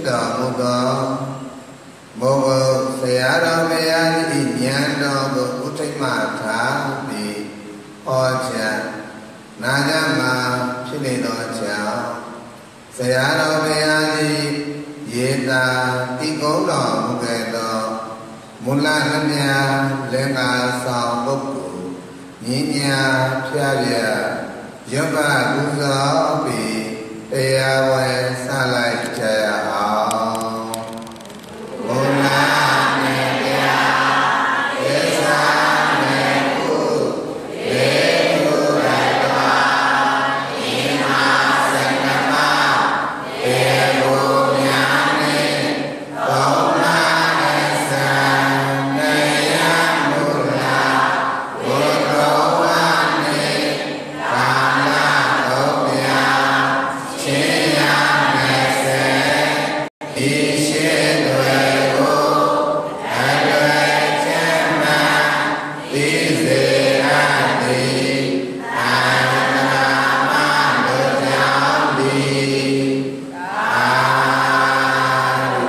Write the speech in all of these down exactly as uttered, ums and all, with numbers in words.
ဖြစ်တော်မူသောမောဂဆရာတော်ဘုရား၏ဉာဏ်တော်ကိုဥထိတ်မှထားပြီးဟောကြားနာကြမှာဖြစ်နေသောကြောင့်ဆရာတော်ဘုရား၏ယေတာတိကုံးတော်မူခဲ့သောမူလနှမြလက်ကာဆောင်ပုဂ္ဂိုလ်ဉာဏ်ညာဖြာပြရုပ်ကပူဇော်ပြီးတရားဝယ်စလိုက်ကြရအောင်ဘုရားမေတ္တာသေစာမေကုဒေတုရတောဣမာစကမဧဝညာနေသောမနသံနေယမူလာဘုရောဝနေကာလတော်ဗျာချင်းရမယ်စေဤရှိတွေကိုအလွယ်ချမ်းသာသိစေရသည်အာရမတို့ကြောင့်သည်အာရု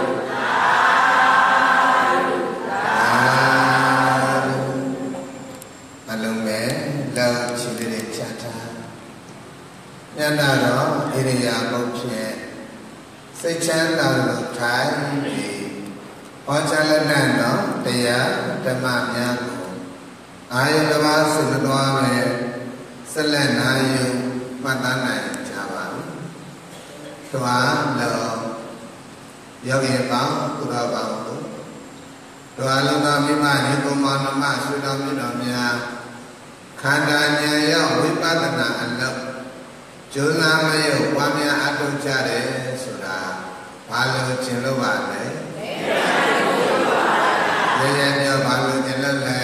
အာရုအလုံးမဲ့လောက်ချီတဲ့ချာတာညနာတော့ဣရိယာပုတ်ဖြင့်စိတ်ချမ်းသာလို့ထိုင်ပြီးဟောကြားလက်နက်တော့တရားဓမ္မများကိုအာယုတစ်ပါးစိတ်တော်မယ်ဆက်လက်နာယူမှတ်သားနိုင်ကြပါဘူး။တွားလို့ယောဂီပေါင်းကုသိုလ်ပေါင်းတို့တွားလုံးသောမိမညီကုမောင်နှမဆွေတော်မြတ်တော်များခန္ဓာဉာဏ်ရောက်ဝိပဿနာအလုပ်ကျိုးစားမရုပ်ဝါများအထုတ်ကြတယ်ဆိုတာဘာလို့ကျင်လို့ပါလဲရရပြောဘာလို့ကျင်လို့လဲ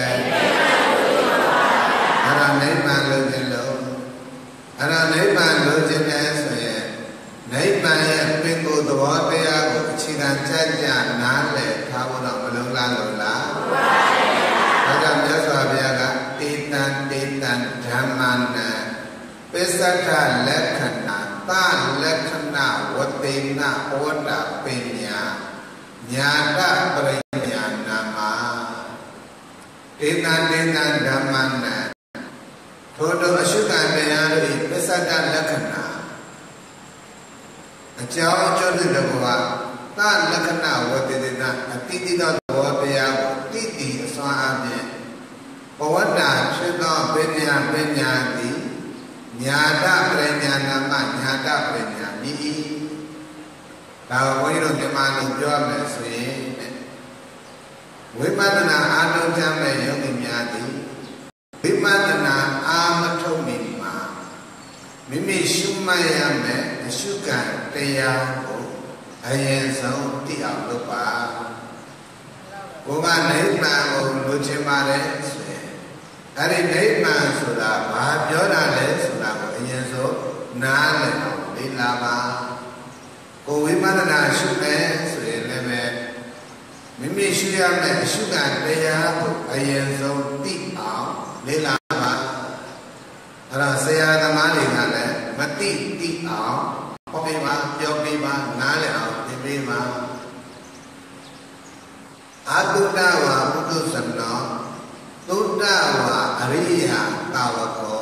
အဲ့ဒါနိဗ္ဗာန်လို့ကျင်လို့အဲ့ဒါနိဗ္ဗာန်လို့ကျင်တယ်ဆိုရင်နိဗ္ဗာန်ရဲ့ပင်ကိုယ်သဘောတရားကိုအခြေခံကြကြနားလည်ထားဖို့တော့မလုံလောက်လို့လားဒါကြောင့်မြတ်စွာဘုရားကတေတံတေတံဓမ္မနံပစ္စဒလက္ခဏာသလက္ခဏာဝတေနဩဝတပညာညာတပရိညာနာမဧတံတေတံဓမ္မနံထိုတို့အရှုခံတရားတို့၏ပစ္စဒလက္ခဏာအကြောင်းအကျိုးတွေတဘောသလက္ခဏာဝတေနအတိတိသောသဘောတရားကိုတိတိအစွမ်းအပြင်ဘဝတာဖြစ်သောပညာပညာသည်ညာတပရိညာနာမညာတပရိညာမိဒါကိုဘုန်းကြီးတို့မြန်မာလိုပြောမယ်ဆိုရင်ဝိပဿနာအာထုံးချမ်းမဲ့ယောဂီများသည်ဝိပဿနာအာမထုံးနေမှာမိမိရှုမှတ်ရမယ်အရှုခံတရားကိုအရင်ဆုံးသိအောင်လုပ်ပါကိုယ်ကနိဗ္ဗာန်ကိုလိုချင်ပါတယ်ဆိုရင်အဲ့ဒီနိဗ္ဗာန်ဆိုတာဘာပြောတာလဲဆိုတာကိုအရင်ဆုံးနားလည်အောင်လေ့လာပါကိုဝိပဿနာရှုမယ်ဆိုရင်လည်းပဲမိမိရှုရမယ့်အရှုခံတရားကိုအရင်ဆုံးသိအောင်လေ့လာပါအဲ့ဒါဆရာသမားတွေကလည်းမသိသိအောင်ဟောပေးပါပြောပေးပါနားလည်အောင်သိပေးပါအာတုတဝါပုထုဇနောသုတ္တဝါအရိယတာဝကော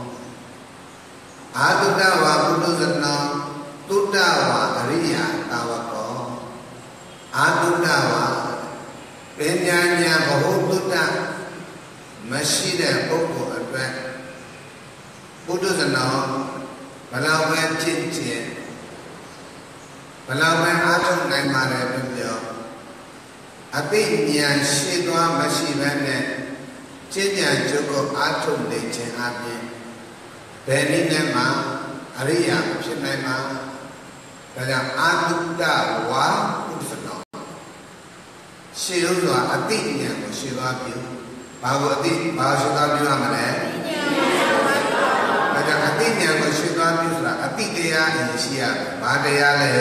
အာတုတဝါပုထုဇနောသုတ္တဝါအရိယတာဝကောအာတုတဝါပညာဉာဏ်ဘဟုသုတ္တမရှိတဲ့ပုဂ္ဂိုလ်အတွက်ပုထုဇနောဘလောက်ပဲဖြစ်ခြင်းဘလောက်ပဲအားထုတ်နိုင်ပါတယ်ပြောအသိဉာဏ်ရှိသွားမရှိဘဲနဲ့ကျင့်ကြံကြုတ်ကိုအားထုတ်နေခြင်းအပြင်ဘယ်နည်းနဲ့မှအရိယာဖြစ်နိုင်မှာဒါကြောင့်အာတုတ္တဝါပုသနောရှေးဥစွာအသိဉာဏ်ကိုရှေးသွားပြုဘာကိုအသိဘာရှေးသွားပြုရမလဲဒါကြောင့်အသိဉာဏ်ကိုရှေးသွားပြုဆိုတာအသိတရားအရင်ရှိရတယ်ဘာတရားလဲ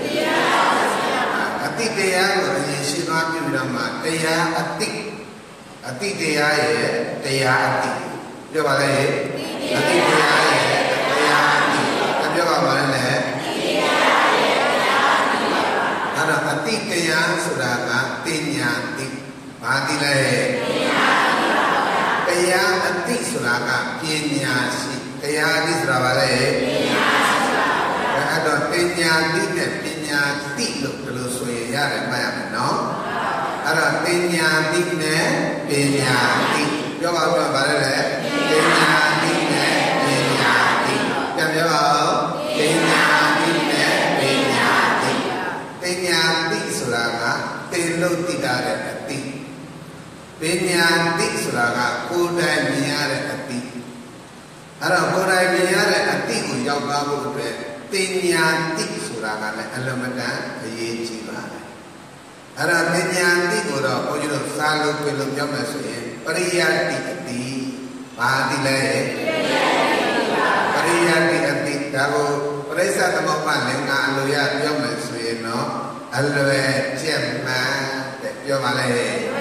အသိတရားကိုအရင်ရှေးသွားပြုတော့မှတရားအသိအတိတရားရဲ့တရားအတိပြောပါလေအတိတရားရဲ့တရားအတိပြောပါပါလေအတိတရားရဲ့တရားအတိတိတရားဆိုတာကပညာတိဘာတိလဲတရားအတိဆိုတာကပညာရှိတရားအတိဆိုတာဘာလဲပညာရှိပါဗျာအဲ့တော့ပညာတိနဲ့ပညာတိလို့ဘယ်လိုဆိုရင်ရတယ်မှတ်ရမယ်နော်အဲ့တော့ပညာတိနဲ့ပညာတိပြောပါဦးဘာလဲလဲပညာတိနဲ့ပညာတိပြန်ပြောပါဦးပညာတိနဲ့ပညာတိပညာတိဆိုတာကသင်လို့သိတာတဲ့အတိပညာတိဆိုတာကကိုယ်တိုင်မြင်ရတဲ့အတိအဲ့တော့ကိုယ်တိုင်မြင်ရတဲ့အတိကိုရောက်သွားဖို့အတွက်ပညာတိဆိုတာကလည်းအလွန်မတန်အရေးကြီးပါတယ်အဲ့တော့ပညာတိကိုတော့ဘုန်းကြီးတို့စာလို့ပြလို့ပြောမယ်ဆိုရင်ပရိယတိအတိဘာတိလဲပရိယတိအတိဒါကိုပရိစ္ဆသမုပ္ပါလင်္ကာအလိုရပြောမယ်ဆိုရင်တော့အလွယ်ကျက်မှန်တဲ့ပြောပါလေ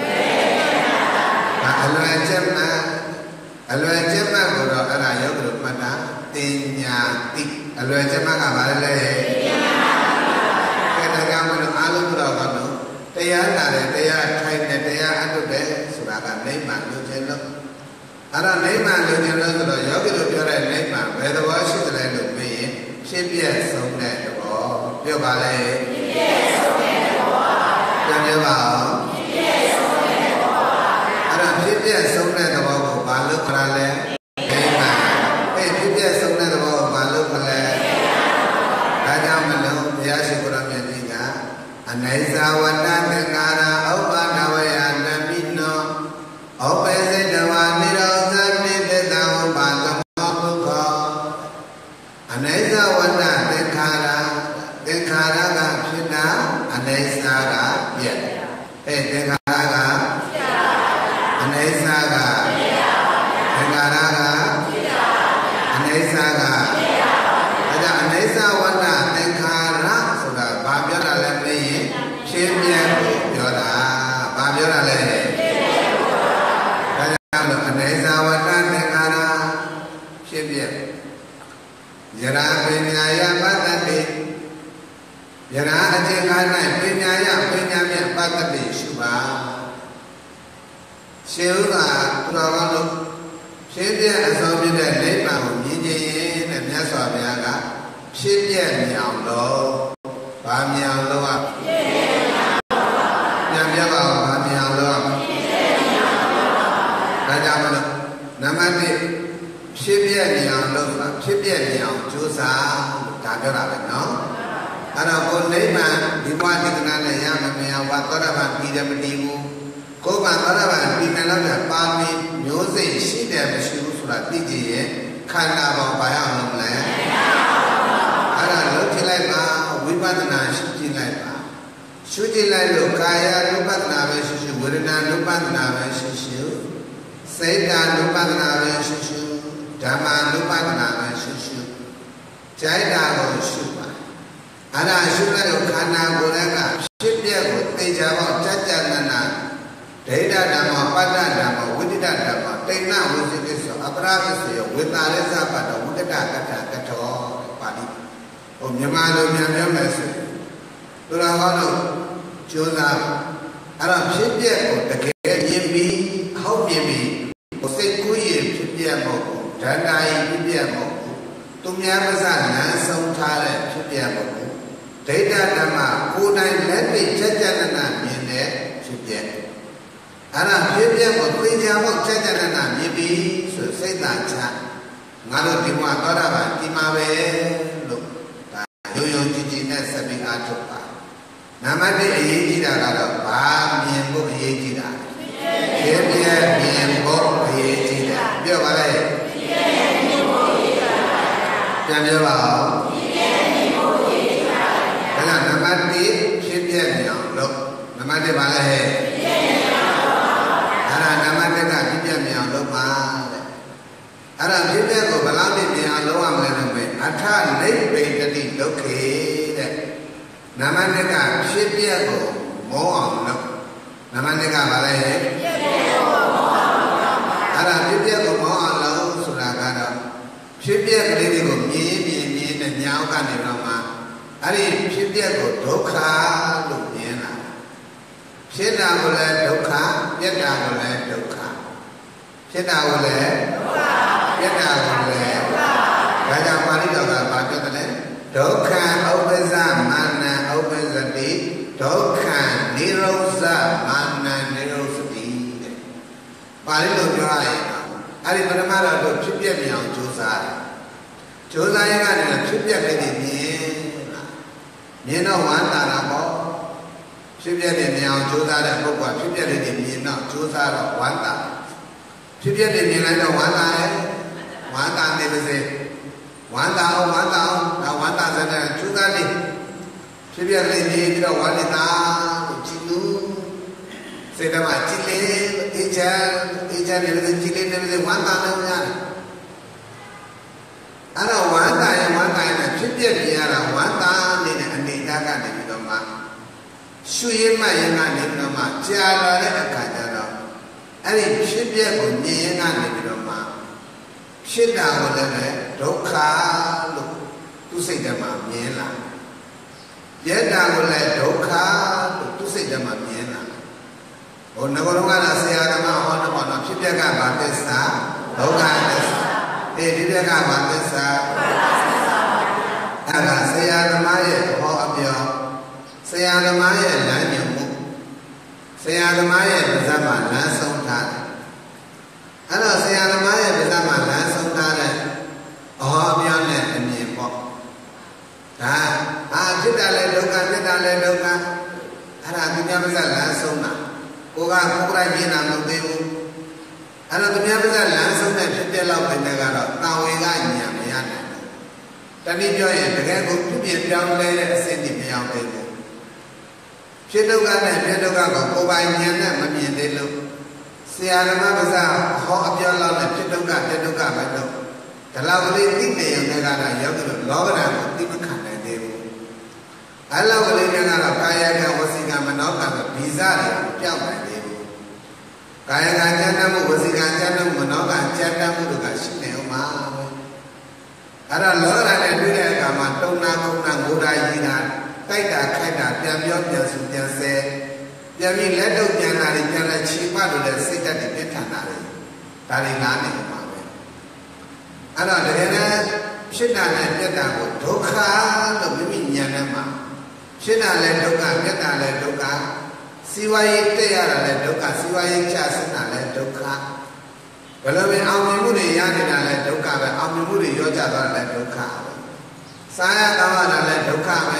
အလွယ်ကျက်မှန်အလွယ်ကျက်မှန်ကိုတော့အဲ့ဒါရုပ်လို့မှတ်တာတင်ညာတိအလွယ်ကျက်မှန်ကဘာလဲလဲကဲဒါကြောင့်မလို့အားလုံးတော့ကတော့တရားလာတယ်တရားထိုင်တယ်တရားအထုတ်တယ်ဆိုတာကနိဗ္ဗာန်လို့ခြင်းလို့အဲ့ဒါနိဗ္ဗာန်လို့ခြင်းလို့ဆိုတော့ယောဂီတို့ပြောတဲ့နိဗ္ဗာန်ဘယ်သဘောရှိသလဲလို့မေးရင်ဖြစ်ပြဆုံးတဲ့သဘောပြောပါလေဖြစ်ပြဆုံးတဲ့သဘောပြန်ပြောပါဦးဖြစ်ပြဆုံးတဲ့သဘောအဲ့ဒါဖြစ်ပြဆုံးတဲ့သဘောကိုဘာလို့ခေါ်လဲနိဗ္ဗာန်အဲ့ဖြစ်ပြဆုံးတဲ့သဘောကိုဘာလို့ခေါ်လဲဒါကြောင့်မလို့ဘုရားရှိခိုးတော်မြတ်ကြီးကအနိစ္စဝတ္တသင်္ခါရဥပ္ပါဒဝယနမိနောဩပေစေတဝါနိရောဓနိတတံဥပ္ပါဒမောဒုက္ခအနိစ္စဝတ္တသင်္ခါရသင်္ခါရကဖြစ်တာအနိစ္စကပြည့်အဲသင်္ခါရကအနိစ္စကသင်္ခါရကအနိစ္စကဒါကြောင့်အနိစ္စဝတ္တသင်္ခါရဆိုတာဘာပြောတာလဲမင်းရင်ဖြစ်ပြကိုပြောတာဘာပြောတာလဲဒါကြောင့်လို့အနိစ္စဝတ္တသင်္ခါရဖြစ်ပြယရာပညာယပတ္တိယရာအကျဉ်းခါ၌ပညာယပညာမြတ်ပတ္တိရှုပါရှင်ဥကသူတော်ကောင်းတို့ဖြစ်ပြအစောပြတဲ့နိဗ္ဗာန်ကိုမြင်ခြင်းနဲ့မြတ်စွာဘုရားကဖြစ်ပြမြောင်လို့ဘာမြောင်လို့อ่ะပြန်ပြပါဦးဘာမြောင်လို့ဒါကြောင့်မလို့နံပါတ်တစ်ဖြစ်ပြမြောင်လို့ဖြစ်ပြမြောင်ကြိုးစားဒါပြောတာပဲเนาะအဲ့တော့ကိုနိဗ္ဗာန်ဒီဘဝဒီကနေ့နဲ့ရမမြင်အောင်ဘာသောတာပန်ပြီးတယ်မတည်ဘူးကိုယ်ကသောတာပန်ပြီးတယ်လို့ပါမီမျိုးစိတ်ရှိတယ်မရှိဘူးဆိုတာသိကြရဲ့ခန္ဓာပေါ်ဘာရအောင်လုပ်လဲအဲ့ဒါလုပ်ကြည့်လိုက်ပါဝိပဿနာရှုကြည့်လိုက်ပါရှုကြည့်လိုက်လို့ကာယ ानु ပဿနာပဲရှုရှုဝေဒနာ ानु ပဿနာပဲရှုရှုစိတ် ानु ပဿနာပဲရှုရှုဓမ္မ ानु ပဿနာပဲရှုရှုကြိုက်တာကိုရှုပါအဲ့ဒါရှုလိုက်လို့ခန္ဓာကိုယ်ကဖြစ်ပြက်ကိုသိကြအောင်ကြကြနနာဒိဋ္ဌဓမ္မပတ္တဓမ္မဝိတ္တဓမ္မတိဏ္ဏဝိသိကိစ္စအပရာဝိစေဝေတာရသပတ္တဝိတ္တကတ္ထကထောပါဠိဟိုမြန်မာလိုပြန်ပြောမယ်ဆိုသူတော်ကောင်းတို့ကြိုးစားအဲ့တော့ဖြစ်ပြက်ကိုတကယ်မြင်ပြီးဟောက်မြင်ပြီးစိတ်ကူးရင်ဖြစ်ပြက်မဟုတ်ဘူးဓာတ်တိုင်းဖြစ်ပြက်မဟုတ်ဘူးသူများပါးစလမ်းဆုံးထားတဲ့ဖြစ်ပြက်မဟုတ်ဘူးဒိဋ္ဌဓမ္မကိုယ်တိုင်လက်တွေ့ကြကြနနာမြင်တဲ့ဖြစ်ပြက်အဲ့ဒါဖြစ်ပြက်ကိုသိကြဖို့ကြကြနနာမြင်ပြီးဆိုစိတ်သာချငါတို့ဒီမှာသောတာပန်ဒီမှာပဲလို့ဒါရိုးရိုးကြည်ကြည်နဲ့ဆက်ပြီးအားထုတ်ပါနံပါတ်တစ်အရေးကြီးတာကတော့ဘာမြင်ဖို့အရေးကြီးတာဖြစ်ပြက်မြင်ဖို့အရေးကြီးတာပြောပါလေပြန်ပြောပါဦးဒါကနံပါတ်တစ်ဖြစ်ပြက်မြောင်လို့နံပါတ်တစ်ပါလဲဟဲ့အဲ့ဒါနံပါတ်တစ်ကဖြစ်ပြက်မြောင်လို့ပါတဲ့အဲ့ဒါဖြစ်ပြက်ကိုဘယ်လောက်ပြမြောင်လို့ရမလဲလို့ပဲအထနိဗ္ဗေတတိဒုက္ခေတဲ့နံပါတ်တစ်ကဖြစ်ပြက်ကိုမောအောင်လုပ်နံပါတ်တစ်ကပါလဲဟဲ့အဲ့ဒါဖြစ်ပြက်ကိုမောအောင်လုပ်ဆိုတာကတော့ဖြစ်ပြက်ကလေးတွေကိုမြင်မြင်မြင်နဲ့ညာအောက်ကနေတော့မှအဲ့ဒီဖြစ်ပြက်ကိုဒုက္ခလို့မြင်တာကိုလည်းဒုက္ခပြက်တာကိုလည်းဒုက္ခဖြစ်တာကိုလည်းဒုက္ခပြက်တာကိုလည်းဒုက္ခဒါကြောင့်ပါဠိတော်ကဘာပြောတယ်လဲဒုက္ခဥပ္ပဇ္ဇမာနဥပ္ပဇ္ဇတိဒုက္ခនិရောဓမာနនិရောဓတိတဲ့ပါဠိလိုပြောရရင်အဲ့ဒီပထမတော့တို့ဖြစ်ပြမြအောင်ကြိုးစားတယ်ကြိုးစားရင်ကနေဖြစ်ပြလေးတွေမြင်မြင်တော့ဝမ်းသာတာပေါ့ဖြစ်ပြလေးမြင်အောင်ကြိုးစားတဲ့ပုဂ္ဂိုလ်ဖြစ်ပြလေးတွေမြင်တော့ကြိုးစားတော့ဝမ်းသာဖြစ်ပြလေးမြင်လိုက်တော့ဝမ်းသာတယ်ဝမ်းသာနေပါစေဝမ်းသာအောင်ဝမ်းသာအောင်ဒါဝမ်းသာတဲ့ကြိုးစားလေးဖြစ်ပြလေးမြင်ပြီးတော့ဝမ်းသာလို့ကြည်လို့စေတမကြည်လေးအေးချမ်းအေးချမ်းနေလို့ကြည်လေးနေလို့ဝမ်းသာလို့ရတယ်အဲ့တော့ဝမ်းသာရင်ဝမ်းသာရင်ဖြစ်ပြမြင်ရတာဝမ်းသာနေတဲ့အနေအထားကနေပြီးတော့မှရှုရင်းမှရင်ကနေပြီးတော့မှကြာလာတဲ့အခါကျတော့အဲ့ဒီဖြစ်ပြကိုမြင်ရင်ကနေပြီးတော့မှဖြစ်တာကိုလည်းဒုက္ခလို့သူစိတ်ထဲမှာမြင်လာပြက်တာကိုလည်းဒုက္ခလို့သူစိတ်ထဲမှာမြင်လာဟိုငကောတော့ကဆရာသမားဟောတော့တော့ဖြစ်ပြကဘာသစ္စာဒုက္ခသစ္စာအေးဒီပြကဘာသစ္စာအဲ့ဒါဆရာသမားရဲ့ဟောအပြောဆရာသမားရဲ့လမ်းညွှန်မှုဆရာသမားရဲ့ပါးစပ်မှာလမ်းဆုံးထားတယ်အဲ့တော့ဆရာသမားရဲ့ပါးစပ်မှာလမ်းဆုံးထားတဲ့ဟောအပြောနဲ့အမြင်ပေါ့ဒါအာဖြစ်တာလဲဒုက္ခဖြစ်တာလဲဒုက္ခအဲ့ဒါသူများပါးစပ်လမ်းဆုံးတာကိုကကိုယ်ကမြင်တာမဟုတ်သေးဘူးအဲ့တော့သူများပါးစပ်လမ်းဆုံးတဲ့ဖြစ်တဲ့လောက်ပဲကတော့တာဝေကညာမရနိုင်ဘူးတနည်းပြောရင်တကယ်ကိုဖြစ်ဖြစ်ပြောင်းလဲတဲ့အဆင့်တွေမရောက်သေးဘူးဖြစ်ဒုက္ခနဲ့ပြဒုက္ခကိုကိုယ်ပိုင်ဉာဏ်နဲ့မမြင်သေးလို့ဆရာဓမ္မပါးစပ်ဟောအပြောလောက်နဲ့ဖြစ်ဒုက္ခပြဒုက္ခပဲတော့ဒီလောက်ကလေးသိနေရင်လည်းကတော့ရောက်တယ်လောကဓာတ်ကိုသိမခံနိုင်သေးဘူးအဲ့လောက်ကလေးကတော့ကာယကဝစီကမနောကဗီဇတွေပြောက်နိုင်သေးဘူးကာယကဉာဏ်နဲ့မှုဝစီကဉာဏ်နဲ့မနောကဉာဏ်နဲ့မှုတို့ကရှိနေအောင်ပါအဲ့တော့လောကဓာတ်နဲ့တွေ့တဲ့အခါမှာတုံနာကုံနာငိုတာရည်တာတိုက်တာခိုက်တာပြန်ပြောပြန်စုပြန်ဆဲပြန်ပြီးလက်တော့ပြန်လာတယ်ပြန်လက်ချီပတ်လို့လည်းစိတ်ဓာတ်တွေပြထန်တာလေဒါတွေနားနေမှာပဲအဲ့တော့တကယ်တမ်းဖြစ်တာနဲ့ပြက်တာကိုဒုက္ခလို့မိမိဉာဏ်နဲ့မှာဖြစ်တာလည်းဒုက္ခပြက်တာလည်းဒုက္ခစီဝါရေးတက်ရတာလည်းဒုက္ခစီဝါရေးချဆင်းတာလည်းဒုက္ခဘယ်လိုပဲအောင်မြင်မှုတွေရနေတာလည်းဒုက္ခပဲအောင်မြင်မှုတွေရောကြသွားတာလည်းဒုက္ခပဲစားရတောင်းရတာလည်းဒုက္ခပဲ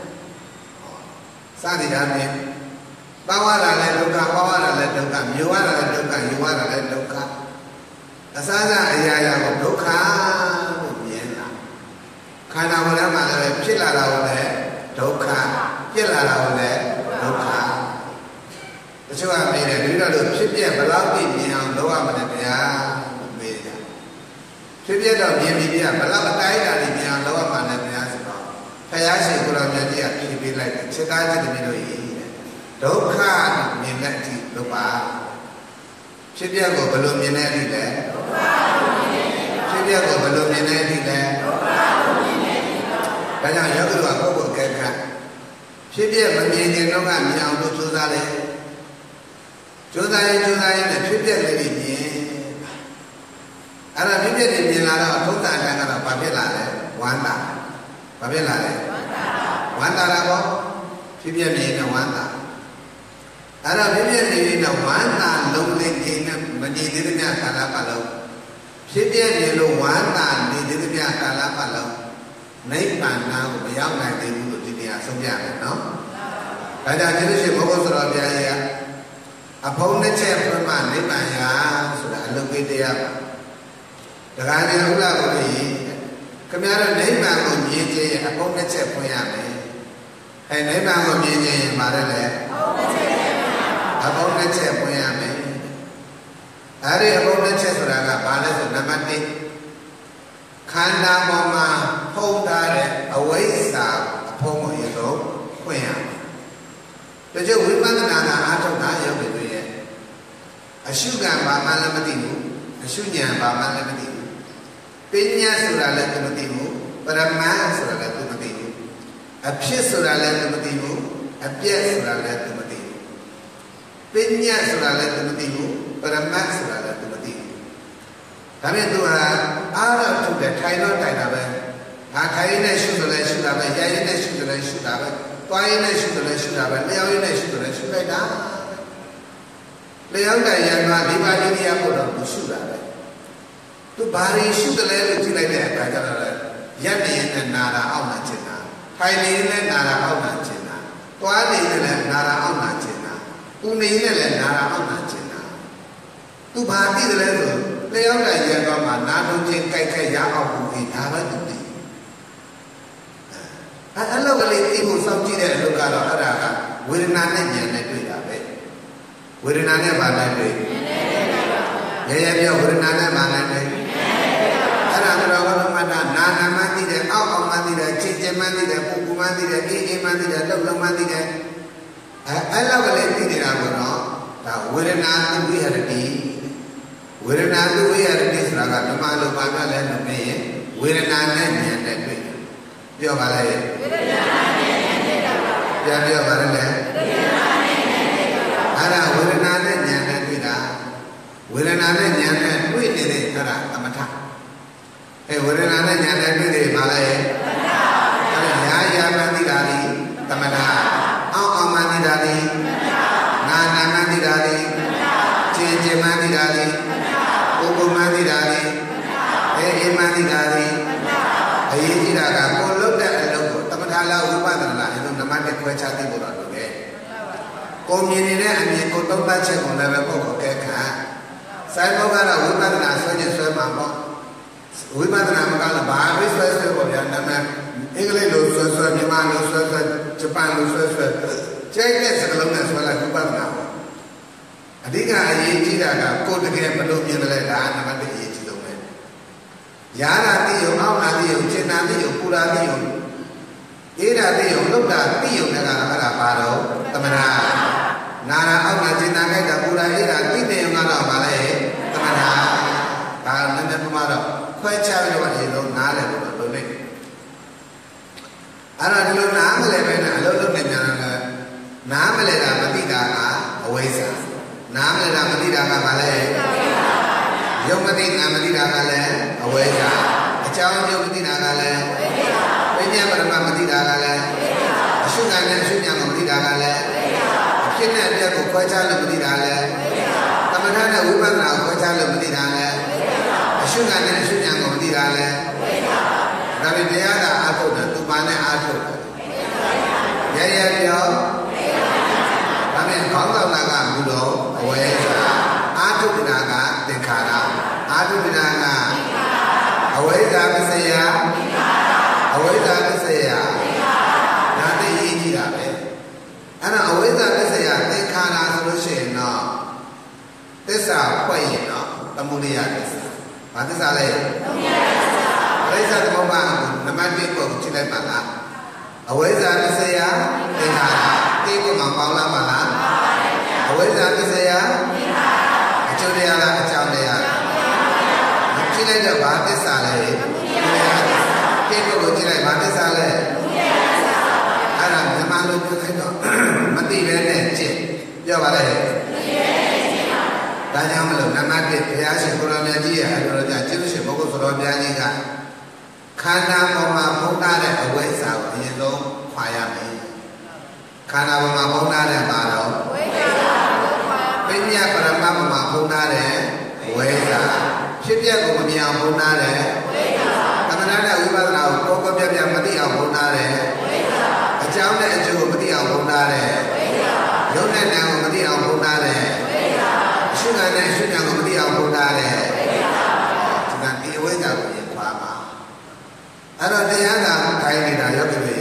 စသည်ဒါဖြင့်ပါဝါရလည်းဒုက္ခပါဝါရလည်းဒုက္ခမြေဝါရလည်းဒုက္ခရေဝါရလည်းဒုက္ခအစားစားအရာရာကိုဒုက္ခလို့မြင်တာခန္ဓာကိုယ်ထဲမှာလည်းဖြစ်လာတာကိုလည်းဒုက္ခပြစ်လာတာကိုလည်းဒုက္ခတချို့ကမေးတယ်ဒီတော့လို့ဖြစ်ပြဘယ်လောက်ပြမြင်အောင်လုပ်ရမလဲဗျာလို့မေးတယ်ဖြစ်ပြတော့မြင်ပြီးပြဘယ်လောက်အတိုင်းအတာတွေမြင်အောင်လုပ်ရမှာလဲဗျာဆိုတော့ဘုရားရှင်ကိုယ်တော်မြတ်ကြီးကဖြေပေးလိုက်တယ်စိတ်သားจิตသမီးတို့ရေးတယ်ဒုက္ခမြင်တဲ့အထိလုပ်ပါဖြစ်ပြကိုဘယ်လိုမြင်တဲ့အထိလဲဒုက္ခလို့မြင်တဲ့အထိဖြစ်ပြကိုဘယ်လိုမြင်တဲ့အထိလဲဒုက္ခလို့မြင်တဲ့အထိဒါကြောင့်ယောဂီတို့ကပုဂ္ဂိုလ်ကဲခဖြစ်ပြမမြင်ခင်တော့ကမြင်အောင်လို့ကြိုးစားတယ်ကြိုးစားရင်ကြိုးစားရင်လည်းဖြစ်ပြလေးတွေမြင်အဲ့ဒါဖြစ်ပြတွေမြင်လာတော့ထုံးတာအတိုင်းကတော့ဘာဖြစ်လာလဲဝမ်းသာဘာဖြစ်လာလဲဝမ်းသာတာပေါ့ဖြစ်ပြမြင်တော့ဝမ်းသာအဲ့တော့ဖြစ်ပြမြင်တော့ဝမ်းသာလုံးလေးနေနဲ့မနေသေးတဲ့ကာလပတ်လုံးဖြစ်ပြမြင်လို့ဝမ်းသာနေသေးတဲ့ကာလပတ်လုံးနိဗ္ဗာန်ကိုမရောက်နိုင်သေးဘူးလို့ဒီနေရာဆုံးပြတယ်နော်ဒါကြောင့်ဒီလိုရှိဘုရားဆိုတော်ဘုရားကြီးကအဘုံနှစ်ချက်ပြမနိဗ္ဗာန်ရာဆိုတာအလုပ်ပေးတရားပါတရားနဲ့ဥလာကိုကြီးခင်ဗျားတို့နိဗ္ဗာန်ကိုမြင်ခြင်းရဲ့အဘုံနှစ်ချက်ဖွင့်ရမယ်အဲနိဗ္ဗာန်ကိုမြင်ခြင်းရဲ့မှာလည်းလေအဘုံနှစ်ချက်ဖွင့်ရမယ်အဲဒီအဘုံနှစ်ချက်ဆိုတာကဘာလဲဆိုနံပါတ်တစ်ခန္ဓာပေါ်မှာဖုံးထားတဲ့အဝိဇ္ဇာအဖုံးကိုရတော့ဖွင့်ရမယ်တချို့ဝိပဿနာကအားထုတ်တာရောက်ပြီတွေ့ရဲ့အရှုခံဘာမှလည်းမသိဘူးအရှုဉာဏ်ဘာမှလည်းမသိဘူးပညာဆိုတာလည်းသူမသိဘူးပရမတ်ဆိုတာလည်းသူမသိဘူးအဖြစ်ဆိုတာလည်းသူမသိဘူးအပြည့်ဆိုတာလည်းသူမသိဘူးပညာဆိုတာလည်းသူမသိဘူးပရမတ်ဆိုတာလည်းသူမသိဘူးဒါပေမဲ့သူဟာအားတော့ထုတ်တယ်ထိုင်တော့တိုင်တာပဲဟာထိုင်ရင်းနဲ့ရှုတယ်လည်းရှုတာပဲရရင်းနဲ့ရှုတယ်လည်းရှုတာပဲတွားရင်းနဲ့ရှုတယ်လည်းရှုတာပဲလျှောက်ရင်းနဲ့ရှုတယ်လည်းရှုလိုက်တာလျှောက်တဲ့ရံကဒီပါဠိတရားပို့တော့သူရှုတာပဲသူဘာတွေရှုတယ်လဲလို့ကြည့်လိုက်တဲ့အခါကျတော့ရက်နေနဲ့နာတာအောက်မှာကျင်တာထိုင်နေနဲ့နာတာအောက်မှာကျင်တာတွားနေနဲ့လည်းနာတာအောက်မှာကျင်တာသူနေနဲ့လည်းနာတာအောက်မှာကျင်တာသူဘာသိတယ်လဲဆိုလျှောက်တဲ့ရံကမှနာလို့ချင်းကြိုက်ခဲ့ရအောင်ဘူးဒီဒါပဲသူသိအဲအလောက်ကလေးသိဖို့စောင့်ကြည့်တဲ့အလုပ်ကတော့အဲ့ဒါကဝေဒနာနဲ့ဉာဏ်နဲ့တွေ့တာပဲဝေဒနာနဲ့ဘာနဲ့တွေ့ရဲရဲပြောဝေဒနာနဲ့ဘာနဲ့တွေ့အဲ့ဒါကတော့ဘာမှမနာနာနာမှသိတယ်အောက်အောက်မှသိတယ်ချင်းချင်းမှသိတယ်ပူပူမှသိတယ်အေးအေးမှသိတယ်လှုပ်လှုပ်မှသိတယ်အဲအဲ့လောက်ကလေးသိနေတာကတော့ဒါဝေဒနာသုဝိဟရတိဝေဒနာသုဝိဟရတိဆိုတာကဓမ္မလိုပါပြလဲလို့ပြရင်ဝေဒနာနဲ့ဉာဏ်နဲ့တွေ့ပြောပါလေဝေဒနာနဲ့ဉာဏ်နဲ့တွေ့တာပြန်ပြောပါလေဝေဒနာနဲ့ဉာဏ်နဲ့တွေ့တာအဲ့ဒါဝေဒနာနဲ့ဉာဏ်နဲ့တွေ့တာဝေဒနာနဲ့ဉာဏ်နဲ့တွေ့နေတဲ့အဲ့ဒါသမထအဲဝေဒနာနဲ့ဉာဏ်နဲ့တွေ့တယ်ပါလေသမထအဲ့ဒါရာရာမှသိတာဒီသမထအောက်အောင်မှသိတာဒီနာနာမှသိတာဒီချင်းချင်းမှသိတာဒီပုဂ္ဂိုလ်မှသိတာဒီအဲအေးမှသိတာဒီအရေးကြီးတာကကိုလုပ်တဲ့အလုပ်ကိုသမထလားဝိပဿနာလားအဲလိုနမတဲ့ခွဲခြားသိဖို့တော့လိုတယ်ကိုမြင်နေတဲ့အမြင်ကိုသုံးသပ်ချက်ကိုလည်းပဲပုဂ္ဂိုလ်ကဲခံဆိုင်ဘောကတော့ဝိပဿနာဆွဲခြင်းဆွဲမှာပေါ့ဝိပဿနာမကလည်းဘာပဲဆွဲဆွဲပေါ့ဗျာနာမည်အင်္ဂလိပ်လိုဆွဲဆွဲမြန်မာလိုဆွဲဆွဲဂျပန်လိုဆွဲဆွဲကျဲတဲ့စကားလုံးနဲ့ဆွဲလိုက်ဝိပဿနာပေါ့အဓိကအရေးကြီးတာကကိုတကယ်မလို့မြင်တယ်ဒါနမတဲ့အရေးကြီးဆုံးပဲယာနာတိယအောက်နာတိယစေနာတိယပူရာတိယအေးဓာတိယလုတ်တာတိယနဲ့ကအဲ့ဒါပါတော့သမဏနာနာအောက်နာစေနာခိုက်တာပူရာအေးဓာတိတေယကတော့ပါလေသမဏဒါနည်းနည်းမှတော့ခွဲခြားပြီးတော့အရင်ဆုံးနားတယ်လို့လုပ်နေအဲ့တော့ဒီလိုနားမလဲပဲနဲ့အလုံးလုံးနဲ့ညာကနားမလဲတာမသိတာကအဝိဇ္ဇာနားမလဲတာမသိတာကပါလေယုံမသိနာမသိတာကလည်းအဝိဇ္ဇာအကြောင်းယုံမသိတာကလည်းဝိညာဉ်ပရမမသိတာကလည်းအရှုခံနဲ့အရှုညာမသိတာကလည်းအဖြစ်နဲ့အပြတ်ကိုခွဲခြားလို့မသိတာလည်းသမထနဲ့ဝိပဿနာကိုခွဲခြားလို့မသိတာလည်းအရှုခံနဲ့အရှုညာကိုမသိတာလည်းဒါပေမဲ့တရားသာအားထုတ်တယ်သူပါနဲ့အားထုတ်တယ်ရရပြောဒါပေမဲ့ခေါင်းဆောင်တာကဘုရောအဝိဇ္ဇာအာထုပ္ပနာကသင်္ခါရအာထုပ္ပနာကအဝိဇ္ဇာပစ္စယအဝိဇ္ဇာပစ္စယဒါသိရေးကြည့်တာပဲအဲ့တော့အဝိဇ္ဇာပစ္စယသင်္ခါရဆိုလို့ရှိရင်တော့သစ္စာဖွင့်ရင်တော့သမုဒယသစ္စာဘာသစ္စာလဲသမုဒယသစ္စာအဝိဇ္ဇာသမုပ္ပါနံပါတ်တစ်ကိုကြည့်လိုက်ပါလားအဝိဇ္ဇာပစ္စယသင်္ခါရတိကိုမှပေါင်းလာပါလားအဝိဇ္ဇာပစ္စယအကျိုးတရားလားအကြောင်းတရားလားကြည့်လိုက်တော့ဘာသစ္စာလဲတိကိုကိုကြည့်လိုက်ဘာသစ္စာလဲအဲ့ဒါမြန်မာလိုပြောလိုက်တော့မသိပဲနဲ့ကျင့်ပြောပါလေဒါကြောင့်မလို့နမတ်တစ်ဘုရားရှင်ကိုရောင်မြတ်ကြီးရဲ့အတော်ကြကျေးဇူးရှင်ဘုဂုတ်တော်ဘုရားကြီးကခန္ဓာပေါ်မှာဖုံးထားတဲ့အဝိဇ္ဇာကိုအရင်ဆုံးခွာရမယ်ခန္ဓာပေါ်မှာဖုံးထားတဲ့ပါတော့ဝိဇ္ဇာပညာပရမတ်ပေါ်မှာဖုံးထားတဲ့ဝိဇ္ဇာဖြစ်ပျက်ကိုမမြင်အောင်ဖုံးထားတဲ့ဝိဇ္ဇာသမဏနဲ့ဝိပဿနာကိုကိုယ်ကိုယ်ပြပြမသိအောင်ဖုံးထားတဲ့ဝိဇ္ဇာအကြောင်းနဲ့အကျိုးကိုမသိအောင်ဖုံးထားတဲ့ဝိဇ္ဇာရုပ်နဲ့နာမ်ကိုမသိအောင်ဖုံးထားတဲ့ဝိဇ္ဇာအရှုခံနဲ့အရှုညာကိုမသိအောင်ဖုံးထားတဲ့ဝိဇ္ဇာဒီကဒီဝိဇ္ဇာကိုရင်ခွာပါအဲ့တော့တရားနာခိုင်းနေတာရောက်ပြီ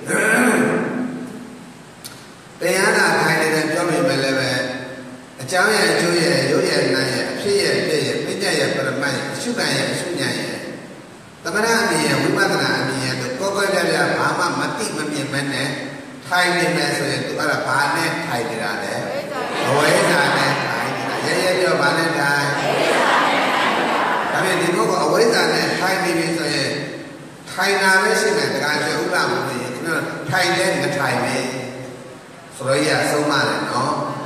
တရားနာခိုင်းနေတဲ့ပြောမိမယ်လည်းပဲအကြောင်းရဲ့အကျိုးရဲ့ရုပ်ရဲ့နာမ်ရဲ့အဖြစ်ရဲ့အပြည့်ရဲ့ပညာရဲ့ပရမတ်ရဲ့အရှုခံရဲ့အရှုညာရဲ့သမဏအမြင်ရဲ့ဝိပဿနာအမြင်ရဲ့ကိုယ်ကိုယ်ပြပြဘာမှမသိမမြင်မနဲ့ထိုင်နေမယ်ဆိုရင်သူအဲ့ဒါဘာနဲ့ထိုင်နေတာလဲအဝိဇ္ဇာနဲ့ထိုင်နေတာရဲရဲပြောဘာနဲ့ထိုင်ဒါပေမဲ့ဒီဘုကအဝိဇ္ဇာနဲ့ထိုင်နေပြီဆိုရင်ထိုင်တာပဲရှိတယ်တရားကျဥလာမလို့ရင်ကျွန်တော်ထိုင်တဲ့မထိုင်ပဲဆိုတော့ရဆုံးမတယ်နော်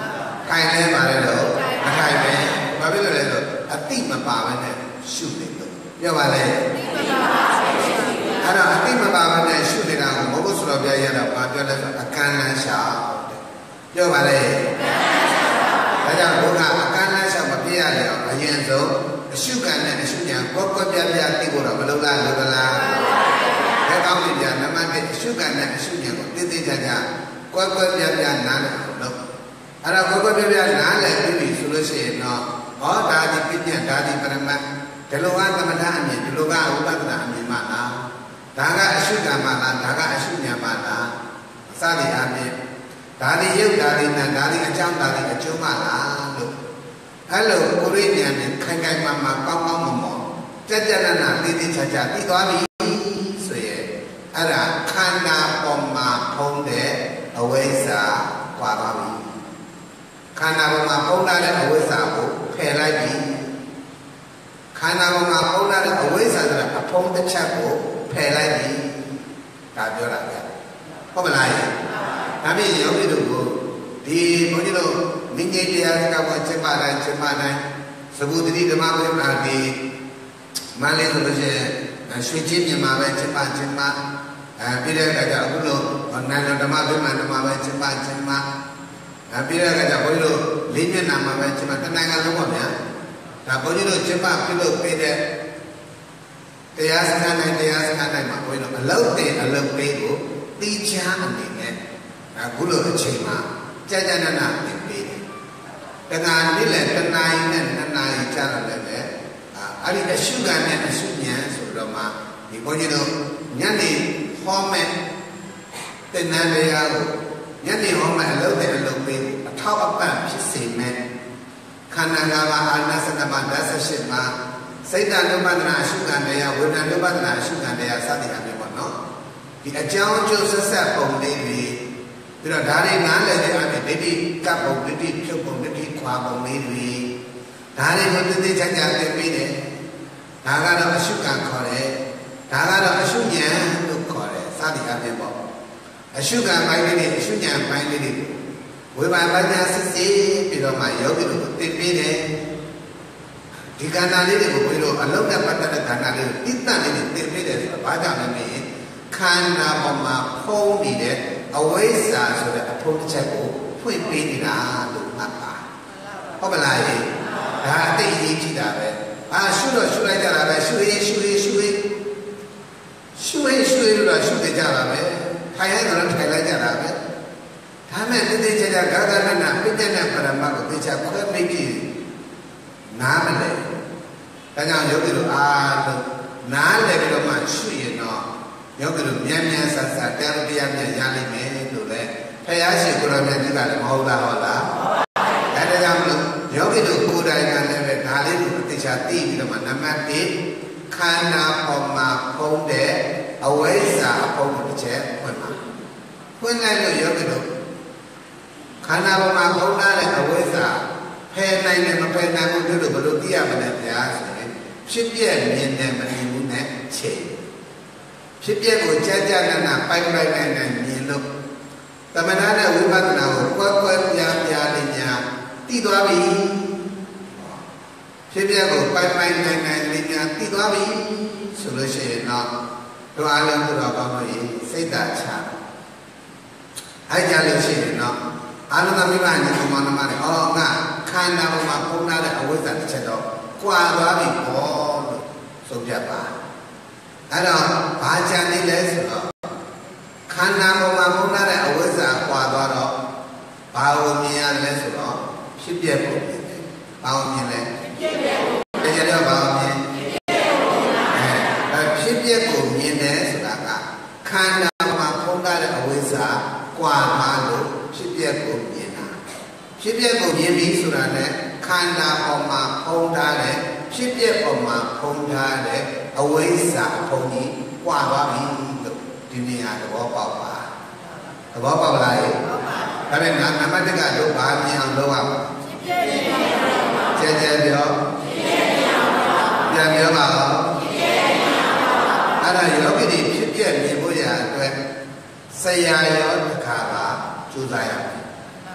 ခိုင်လဲပါလေတော့မခိုင်ပဲဘာဖြစ်လို့လဲဆိုအတိမပါဘဲနဲ့ရှုနေလို့ပြောပါလေအဲ့တော့အတိမပါဘဲနဲ့ရှုနေတာကိုဘုရားဆိုတော်ပြရတော့ဘာပြောလဲဆိုအကန့်လန်းရှာတဲ့ပြောပါလေဒါကြောင့်ဘုရားအကန့်လန်းရှာမပြရလေအောင်အရင်ဆုံးအရှုခံနဲ့အရှုညာကွက်ကွက်ပြပြသိဖို့တော့မလုပ်လားလုပ်လားဘယ်ကောင်းပြီဗျာနံပါတ်တစ်အရှုခံနဲ့အရှုညာကိုသိသိချာချာကွက်ကွက်ပြပြနားလည်အောင်လုပ်အဲ့တော့ကွက်ကွက်ပြပြနားလည်ပြီဆိုလို့ရှိရင်တော့ဟောဒါဒီပြည့်ဒါဒီပရမတ်ဒီလိုကသမထအမြင်ဒီလိုကဥပဒနာအမြင်မှလားဒါကအရှုခံမှလားဒါကအရှုညာမှလားစသည်အမြင်ဒါဒီရုပ်ဒါဒီနာဒါဒီအကြောင်းဒါဒီအကျိုးမှလားလို့အဲ့လိုကိုရိညာနဲ့ခိုင်ခိုင်မာမာကောင်းကောင်းမွန်မွန်ကြကြနနသိသိချာချာသိသွားပြီဆိုရင်အဲ့ဒါခန္ဓာပေါ်မှာဖုံးတဲ့အဝိဇ္ဇာကွာသွားပြီခန္ဓာပေါ်မှာဖုံးတဲ့အဝိဇ္ဇာကိုဖယ်လိုက်ပြီခန္ဓာပေါ်မှာဖုံးတဲ့အဝိဇ္ဇာဆိုတာအဖုံးတစ်ချက်ကိုဖယ်လိုက်ပြီဒါပြောတာဗျဟုတ်မလားဒါဖြင့်ယောဂီတို့ကိုဒီဘုန်းကြီးတို့မိငိတ်တရားစကားကိုကျင့်ပါတိုင်းကျင့်ပါတိုင်းသဘုတတိဓမ္မဝိမာဒီမန္တလေးဆိုလို့ရှိရင်ရွှေချင်းမြန်မာပဲကျင့်ပါကျင့်ပါအဲပြီးတဲ့အခါကျအခုလို့နန္ဒဓမ္မဝိမာဓမ္မပဲကျင့်ပါကျင့်ပါအဲပြီးတဲ့အခါကျဘုန်းကြီးတို့လေးမျက်နှာမှာပဲကျင့်ပါတဏှာကလုံးပါဗျာဒါဘုန်းကြီးတို့ကျင့်ပါပြုလို့ပြီးတဲ့တရားစကားတိုင်းတရားစကားတိုင်းမှာဘုန်းကြီးတို့အလုပ်တင်အလုပ်ပေးကိုတိချာအနေနဲ့အခုလိုအချိန်မှာကြာကြာနာနာပြင်ပေးတယ်တဏှာနေ့လည်းတဏှာကြီးနဲ့နှစ်နာရီကြာတော့လည်းပဲအဲ့ဒီအရှုခံနဲ့အရှုဉဏ်ဆိုတော့မှဒီဘုန်းကြီးတို့ညနေဟောမဲ့တဏှာတရားကိုညနေဟောမဲ့အလုပ်တဲ့အလုပ်ပေးအထောက်အပံ့ဖြစ်စေမဲ့ခန္ဓာ၅ပါးအာနာစနမဓာတ်၁၈ပါးစိတ်တ ानु ပဒနာအရှုခံတရားဝေဒနာ ानु ပဒနာအရှုခံတရားစသည်အပြင်ပေါ့နော်ဒီအကြောင်းအကျိုးဆက်ဆက်ပုံလေးတွေပြီးတော့ဒါတွေနားလည်တဲ့အပြင်ဒိဋ္ဌိကပ်ပုံဒိဋ္ဌိဖြုတ်ပုံဒိဋ္ဌိခွာပုံလေးတွေဒါတွေကိုသိသိချာချာသိပြီးတယ်ဒါကတော့အရှုခံခေါ်တယ်ဒါကတော့အရှုဉဏ်လို့ခေါ်တယ်စသည်အပြင်ပေါ့အရှုခံပိုင်းလေးတွေအရှုဉဏ်ပိုင်းလေးတွေဝေဘာပညာစစ်စစ်ပြီးတော့မှယောဂီတို့သိပြီးတယ်ဒီကဏ္ဍလေးတွေကိုဘယ်လိုအလုံးနဲ့ပတ်သက်တဲ့ကဏ္ဍလေးကိုတိတ္တလေးတွေသိပြီးတယ်ဆိုတာဘာကြောင့်လဲမင်းခန္ဓာပေါ်မှာဖုံးနေတဲ့အဝိဇ္ဇာဆိုတဲ့အဖုံးတစ်ချက်ကိုဖွင့်ပေးနေတာလို့မှတ်ပါဟုတ်မလားရေဒါအသိအရေးကြီးတာပဲအာရှုတော့ရှုလိုက်ကြတာပဲရှုရေးရှုရေးရှုရေးရှုရေးရှုရေးလို့တော့ရှုနေကြတာပဲထိုင်ရတော့ထိုင်လိုက်ကြတာပဲဒါမဲ့တိတိကျကျဂါဂနနာပိဋကနဲ့ပရမတ်ကိုသိချခွဲမိကြည့်နားမလဲဒါကြောင့်ယောဂီတို့အားလုံးနားလည်ပြီးတော့မှရှုရင်တော့ယောဂီတို့မြန်မြန်ဆဆတရားတရားမြန်ရလိမ့်မယ်လို့လေဖယားရှိကိုရောမြတ်ကြီးကလည်းမဟုတ်လားဟုတ်လားဒါကြောင့်မလို့ယောဂီတို့ကိုယ်တိုင်ကလည်းပဲဒါလေးကိုသိချာသိပြီးတော့မှနံပါတ်တစ်ခန္ဓာပေါ်မှာဖုံးတဲ့အဝိဇ္ဇာအဖုံးတစ်ချက်ဖွင့်ပါဖွင့်လိုက်လို့ယောဂီတို့ခန္ဓာပေါ်မှာဖုံးထားတဲ့အဝိဇ္ဇာဖယ်နိုင်တယ်မဖယ်နိုင်ဘူးတို့ဘယ်လိုသိရမလဲဗျာဆိုရင်ဖြစ်ပြမြင်တယ်မမြင်ဘူးနဲ့ချိန်ဖြစ်ပြကိုကြာကြာနာနာပိုင်ပိုင်နိုင်နိုင်မြင်လို့သမဏနဲ့ဝိပဿနာကိုကွက်ကွက်ပြားပြားလေးများသိသွားပြီဖြစ်ပြကိုပိုင်ပိုင်နိုင်နိုင်လေးများသိသွားပြီဆိုလို့ရှိရင်တော့တို့အားလုံးတို့တော့ကောင်းလို့ရင်စိတ်ဓာတ်ချအဲ့ကြလို့ရှိရင်တော့အာနန္ဒမိဘနဲ့ဘုမနမနဲ့ဩငါခန္ဓာပေါ်မှာပုံနာတဲ့အဝိဇ္ဇာတစ်ချက်တော့ကွာသွားပြီပေါ့လို့ဆိုပြပါအဲ့တော့ဘာကြံနေလဲဆိုတော့ခန္ဓာပေါ်မှာပုံနာတဲ့အဝိဇ္ဇာကွာသွားတော့ဘာကိုမြင်ရလဲဆိုတော့ဖြစ်ပြပုံမြင်တယ်ဘာကိုမြင်လဲဖြစ်ပြပုံတကယ်တော့ဘာကိုမြင်အဲဖြစ်ပြကိုမြင်တယ်ဆိုတာကခန္ဓာမှာပုံနာတဲ့အဝိဇ္ဇာကွာသွားလို့ဖြစ်ပြကိုမြင်တာဖြစ်ပြကိုမြင်ပြီဆိုတာနဲ့ခန္ဓာပေါ်မှာဖုံးထားတဲ့ဖြစ်ပြပေါ်မှာဖုံးထားတဲ့အဝိဇ္ဇာဖုံးကြီးကွာသွားပြီလို့ဒီနေရာသဘောပေါက်ပါသဘောပေါက်လားဒါနဲ့နံပါတ်တစ်ကတော့ဘာမြင်အောင်လုပ်ရမလဲကျဲကျဲပြောပြန်ပြောပါဦးအဲ့ဒါယောဂီတွေဖြစ်ပြမြင်ဖို့ရအတွက်ဆရာရောတစ်ခါပါကြိုးစားရမယ်ဆ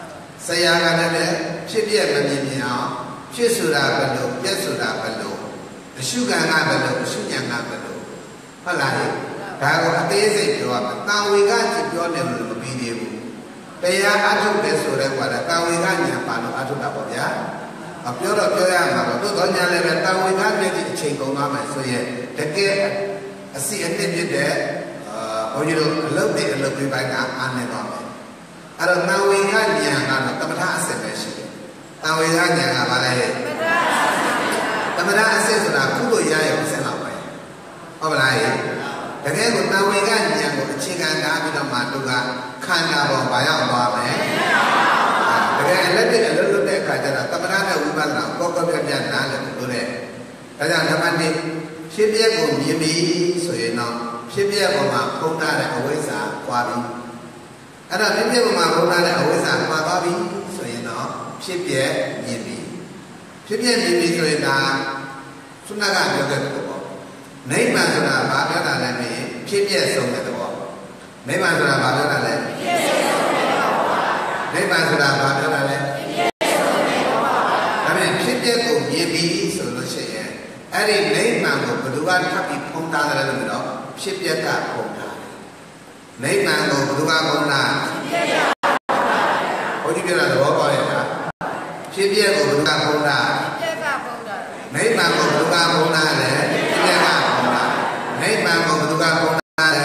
Saya kata cipta menyinyau, cipta belum, cipta belum, suka nggak belum, sunya nggak belum. Halai, kalau ada yang jawab, tahu ikan cipta ni belum video. Tapi atu besok pada tahu ikannya palu atu tak boleh. Apa orang orang apa tu tu nyala tahu ikannya cingkong apa soalnya. Tapi asyik ni dia, orang itu lebih lebih banyak aneh banget. Ada tahu ikannya kan, tapi tak asyik mesej. Tahu ikannya apa lagi? Tapi tak asyik sudah kudo ya yang saya lakukan. Apa lagi? Tapi aku tahu ikannya aku cikan dah kita matuga khana bawa bayar bawa me. Tapi lebih lebih lebih kerja. Tapi ada ubah lah. Kau kau kerja nak lebih boleh. Kerja zaman ni siapa yang mimi soalnya, siapa yang mah kau nak ada awal sah kuabi. Ada siapa yang mah kau nak ada awal sah kuabi soalnya, siapa yang mimi. Siapa yang mimi soalnya, sunnah kan juga tu. Naik masuk dalam apa dalam ni, siapa sungguh tu? Naik masuk dalam apa dalam? Naik masuk dalam apa dalam? Tapi siapa tu mimi solusinya. Ada naik masuk berdua tapi pungta dalam tu, siapa tak pungta? Naik masuk berdua pungta. Oh ni kira tu apa ya? Siapa tu berdua pungta? Naik masuk berdua pungta le. Naik bangku berdua pona le.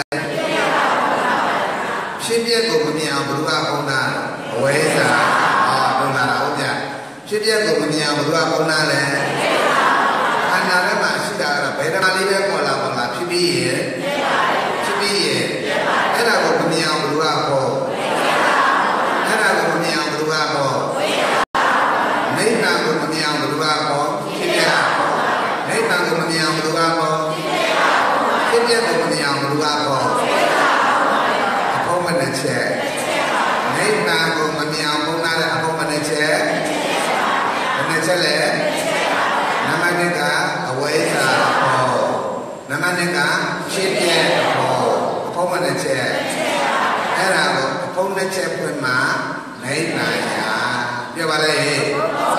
Siapa kau punya berdua pona? Wesa, oh pona lah ujar. Siapa kau punya berdua pona le? Anak le masih dah berapa kali le pola pola siapa ye? Siapa ye? Ada kau punya berdua po? Ada kau punya berdua po? Naik bangku punya berdua po? Siapa? Naik bangku punya berdua po? Siapa yang punya berdua po? Apa mana cek? Naik bangku punya punya apa mana cek? Mana cek le? Nama mereka awalnya po. Nama mereka siapa po? Apa mana cek? Era po. Apa mana cek pun mah naik naya. Dia balai.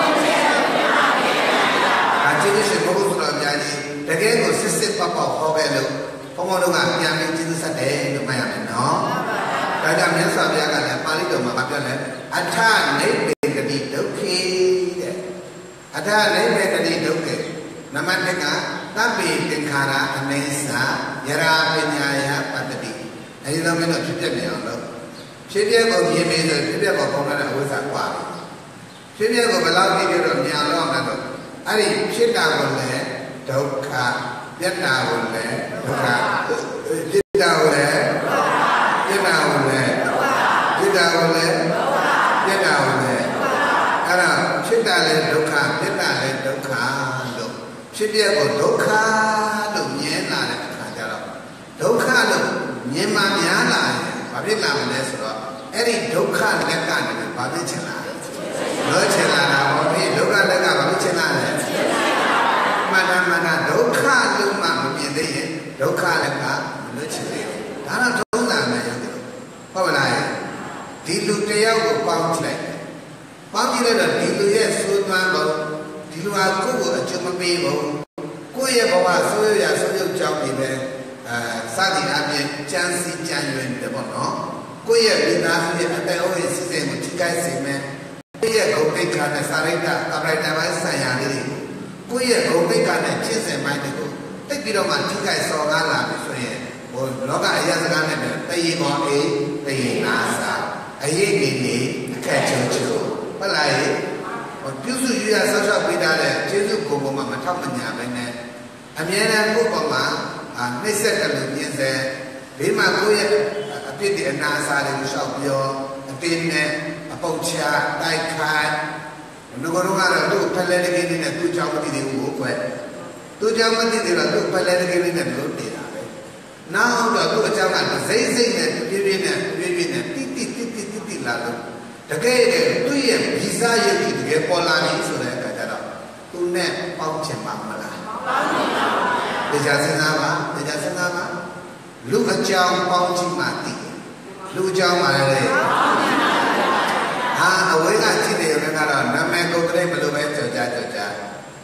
Kaji ni semua sudah jadi. Tapi aku sisip apa apa belu. Pemodong yang itu sadar itu macam mana? Kalau yang saya katakan paling tu macam mana? Ada ni berkati dokey, ada ni berkati dokey. Nama mereka tapi pengkara anesa, yara penyaya patadi. Ini nama itu siapa yang tu? Siapa kau ni meja? Siapa kau pernah ada usaha kuat? Siapa kau belau ni dia yang lawan tu? Ari siapa kau le? Dokka. Dia tahu le, bukan. Dia tahu le, dia tahu le, dia tahu le, dia tahu le. Kalau cerita le duka, cerita le duka lo. Cerita ko duka lo nyela le kerja lo. Duka lo nyema nyala, tapi lama le soro. Eri duka le kan le, tapi cila. Lo cila lah, tapi duka le kan, tapi cila le. Mana mana duka lu mak mungkin dia duka leka lucu dia. Karena dosa macam tu. Apa lagi? Dilu dia aku pangcilai. Pangcilai dah dilu dia sudah lo. Dilu aku cuma bebo. Kau ye bawa suyu ya suyu jauh ni be. Sadi abe jansi janjuan dia bono. Kau ye bina suyu ada orang sisem cikai sisem. Kau ye kau pekar sarita abraita bahasa yang ini. Kau ye kau pekar cincin main itu. Tapi bila mati kai soal lah misalnya. Oh, loga ayah sekarang ni, tayi mau eh, tayi nasa, ayah ni ni kacau-kacau. Pelai, oh, justru juga sasar beda le, justru kau mama macam mana benda. Amian aku mama, ah, ni saya kalau ni saya, lima kau ya, apa di nasa le usah bio, apa ni, apa ucia, tai kai. Nukar nukar tu pelai lagi ni, tu jauh mati di ubu kau. Tu jauh mati di lah, tu pelai lagi ni tu dia. Now dah tu macam mana? Zai zai ni, bibi ni, bibi ni, titi titi titi lalu. Dekat tu ye visa ye itu ye pola ni sudah kata dah. Tu ni pau cembang malah. Deja senama, deja senama. Lu kacau pau cembati. Lu kacau mana le? Ah, awak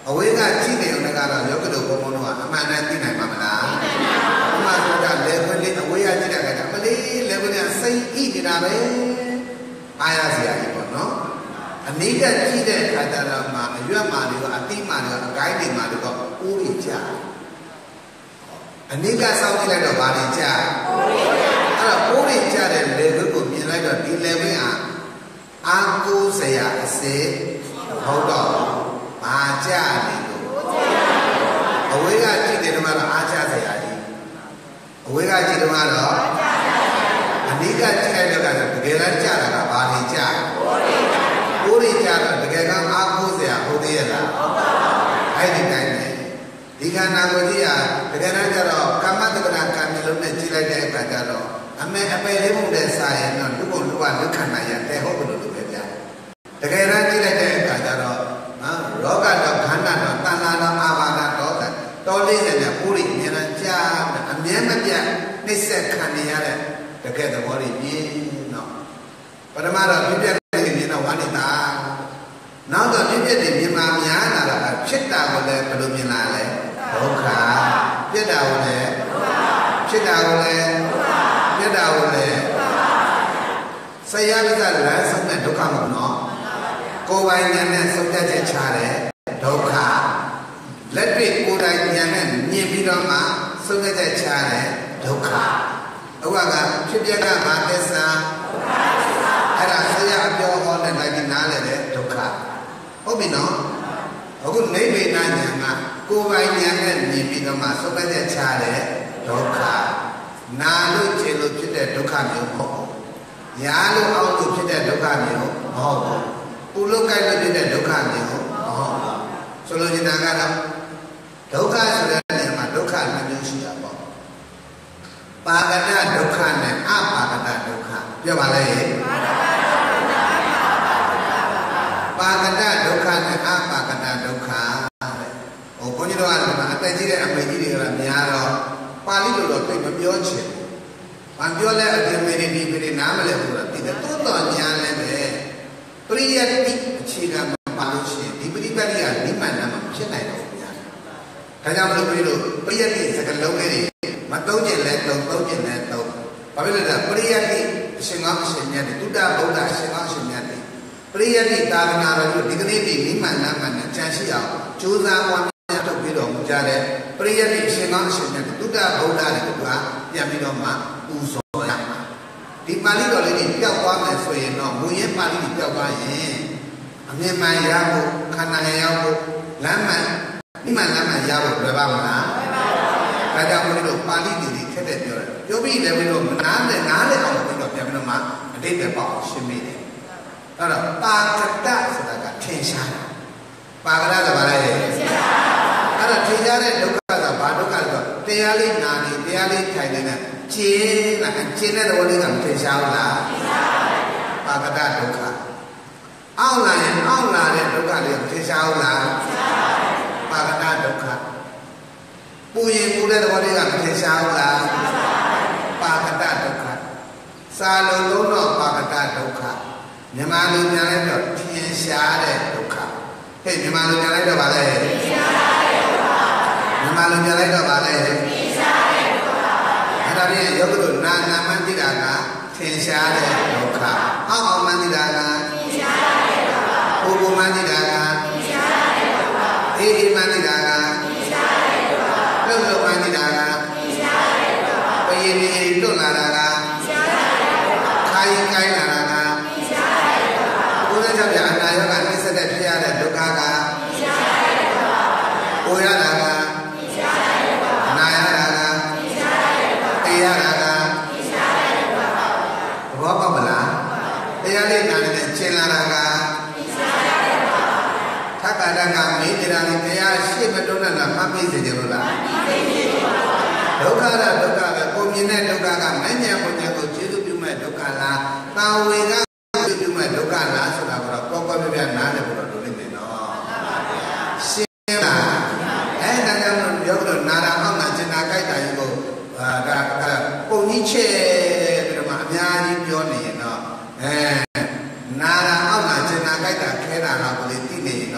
အဝေးကကြည့်နေုံနဲ့ကတော့ယောဂီတို့ဘုံဘုံတို့ကအမှန်တမ်းသိနိုင်မှာမလားအမှန်ဆိုတာလေခွင့်လေးအဝေးကကြည့်တဲ့အခါကျမလေးလေခွင့်ကစိတ်ဣနေတာပဲအားရစရာကြီးပေါ့နော်အနိကကြည့်တဲ့အခါကျတော့မှအရွက်မှတွေကအတိမှတွေကအကိုင်းတွေမှတွေတော့အိုးကြီးကြာအနိကစောင့်ကြည့်လိုက်တော့ဗာတွေကြာအဲ့တော့အိုးကြီးကြာတဲ့လေခွင့်ကိုမြင်လိုက်တော့ဒီလေခွင့်ဟာအာကိုစရာအစေဟုတ်တော့ဘာကြာနေလို့အဝေးကကြည့်တယ်တော့အားချစရာကြီးအဝေးကကြည့်တော့အနိကကြည့်လိုက်တော့တကယ်လည်းကြာတာကဘာတွေကြာအိုးတွေကြာတော့တကယ်ကအားကိုစရာဟုတ်သေးရဲ့လားအဲ့ဒီတိုင်းပဲဒီခန္ဓာကိုယ်ကြီးကတကယ်တမ်းကျတော့ကာမတက္ကနာကံမျိုးလုံးနဲ့ကြည့်လိုက်တဲ့အခါကျတော့အမေအပယ်လေးပုံနဲ့စာရင်တော့လူ့ဘုံလူ့ဘဝလူခန္ဓာရတဲ့ဟုတ်ဘယ်လိုလုပ်လဲဗျာတကယ်တမ်းကြည့်လိုက်တဲ့အခါကျတော့နော်လောကတော့ခန္ဓာတော့တဏှာတော့အာဘာဒတော့တော်လေးနဲ့ပူရိအမြဲတမ်းကြာအမြဲမပြတ်နှိမ့်ဆက်ခံနေရတဲ့တကယ်သဘောတွေပြင်းတော့ပထမတော့ပြပြတဲ့မြင်တော့ဝါနေတာနောက်တော့ပြပြတဲ့မြင်မှများလာတာဖြစ်တာကိုလည်းဘယ်လိုမြင်လာလဲဒုက္ခပြစ်တာကိုလည်းဖြစ်တာကိုလည်းပြစ်တာကိုလည်းဆရာကလမ်းဆုံးတဲ့ဒုက္ခမို့နော်ကိုယ်ပိုင်ဉာဏ်နဲ့ဆုံးဖြတ်ချက်ချတယ်ဒုက္ခလက်တွေ့ကိုယ်တိုင်ဉာဏ်နဲ့မြင်ပြီးတော့မှဆုံးဖြတ်ချက်ချတယ်ဒုက္ခဥပကဖြစ်ပြကဘာသစ္စာအဲ့ဒါဆရာအပြောဟောတဲ့လိုက်ပြီးနားလဲတဲ့ဒုက္ခဟုတ်ပြီနော်အခုနိဗ္ဗာန်ဉာဏ်ကကိုယ်ပိုင်ဉာဏ်နဲ့မြင်ပြီးတော့မှဆုံးဖြတ်ချက်ချတယ်ဒုက္ခနာလို့ခြေလို့ဖြစ်တဲ့ဒုက္ခမျိုးမဟုတ်ဘူးညာလို့အောက်လို့ဖြစ်တဲ့ဒုက္ခမျိုးမဟုတ်ဘူးပူလို့ကိုက်လို့ဖြစ်တဲ့ဒုက္ခမျိုးမဟုတ်ဘူးဆိုလိုချင်တာကတော့ဒုက္ခဆိုတဲ့နေရာမှာဒုက္ခနှစ်မျိုးရှိတာပေါ့ပါကတဒုက္ခနဲ့အပါကတဒုက္ခပြောပါလေပါကတဒုက္ခနဲ့အပါကတဒုက္ခဟိုဘုန်းကြီးတို့ကအတက်ကြီးတဲ့အမေကြီးတွေကများတော့ပါဠိလိုတော့သိမပြောချင်ဘူး။ဘာပြောလဲအပြင်မေရီဒီမေရီနားမလဲဘူးလားသိတယ်တိုးတော်ညာလည်းပဲပရိယတိအခြေခံမှာပါလို့ရှိရင်ဒီပရိပတ်တိကနိမ္မာန်မှာဖြစ်နိုင်တော့ဘူးညာ။ဒါကြောင့်မလို့ပြီးလို့ပရိယတိစကလုံးလေးတွေမသုံးကျင်လဲသုံးသုံးကျင်လဲသုံးဘာဖြစ်လို့လဲပရိယတိအရှင်ကောင်းအရှင်မြတ်တွေတုဒ္ဒဗုဒ္ဓအရှင်ကောင်းအရှင်မြတ်တွေပရိယတိသာသနာတော်တို့ဒီကနေ့ဒီနိမ္မာန်မှာနဲ့ကြံရှိအောင်ကြိုးစားပွားများထုတ်ပြီးတော့မူကြတဲ့ပရိယတိအရှင်ကောင်းအရှင်မြတ်တွေတုဒ္ဒဗုဒ္ဓတွေကပြန်ပြီးတော့မှပူဇော်ရမှာဒီပါဠိတော်လေးတွေပျောက်သွားမယ်ဆိုရင်တော့မူရင်းပါဠိတွေပျောက်သွားရင်အမြင်မှန်ရဖို့ခန္ဓာငယ်ရောက်ဖို့လမ်းမှန်နိမ္မာန်လမ်းမှန်ရဖို့လွယ်ပါမလားလွယ်ပါဘူးဒါကြောင့်မလို့ပါဠိတွေခက်တဲ့ပြောတယ်ပြောပြီးလည်းပြီးတော့နားနဲ့နားနဲ့အောင်ပြီးတော့ပြန်ပြီးတော့မှအတိတ်ပဲပေါ့ရှင်းမိတယ်အဲ့တော့ပါကတဆိုတာကထင်ရှားတာပါကတကဘာလဲထင်ရှားအဲ့တော့ထင်ရှားတဲ့ဒုက္ခကဘာဒုက္ခလဲဆိုတရားလေးနာနေတရားလေးထိုင်နေတဲ့ကျင်းလာကျင်းတဲ့သဘောလေးကမထင်ရှားဘူးလားထင်ရှားပါဗျာပါကတဒုက္ခအောက်လာရင်အောက်လာတဲ့ဒုက္ခလေးကထင်ရှားဘူးလားထင်ရှားပါကတဒုက္ခပူရင်ပူတဲ့သဘောလေးကမထင်ရှားဘူးလားထင်ရှားပါကတဒုက္ခစာလုံးလုံးတော့ပါကတဒုက္ခမြန်မာလူပြန်လိုက်တော့ထင်ရှားတဲ့ဒုက္ခဟဲ့မြန်မာလူပြန်လိုက်တော့ဗာလဲထင်ရှားတဲ့ဒုက္ခမြန်မာလူပြန်လိုက်တော့ဗာလဲထင်ရှားတဲ့ဒုက္ခအဲ့ဒါဖြင့်ယောဂတုနာနာမှန်တိတာကထင်ရှားတဲ့ဒုက္ခအောက်အောင်မှန်တိတာကထင်ရှားတဲ့ဒုက္ခဘုဘမှန်တိတာကထင်ရှားတဲ့ဒုက္ခအေးအေးမှန်တိတာကထင်ရှားတဲ့ဒုက္ခလှုပ်လှုပ်မှန်တိတာကထင်ရှားတဲ့ဒုက္ခပယင်းပယင်းတွတ်လာတာကထင်ရှားတဲ့ဒုက္ခခိုင်းကိုင်းလာတာကဘုရားကြောင့်အနာရောဂါနှိစ္စတဲ့ဖြစ်ရတဲ့ဒုက္ခကကိုရတာကနာရတာကတေရတာကဘောပေါက်မလားတရားလေးနာနေတဲ့ကျင်လာတာကသက္ကာတကမေးကြတာလေတရားရှိမတုံးနဲ့မှတ်ပြီးစေကြလို့လားဒုက္ခရဒုက္ခပဲပုံမြင်တဲ့ဒုက္ခကမဉ္ဇဉ်ပုံဉ္ဇဉ်ကိုကျေစုပြုမဲ့ဒုက္ခလားတာဝေကပြုမဲ့ဒုက္ခလားဆိုတာကတော့ပေါက်ပေါက်ပြပြနားတယ်ဘုရားတို့နေတယ်နော်ရှင်းလားအဲ့ဒါကြောင့်ပြောလို့နာရာအောင်နာကျင်နာကြိုက်တာကြီးကိုဒါပုံကြီးချဲပြီးတော့မှအများကြီးပြောနေရင်တော့အဲနာရာအောင်နာကျင်နာကြိုက်တာခဲတာတော့ကိုလေသိနေရင်တော့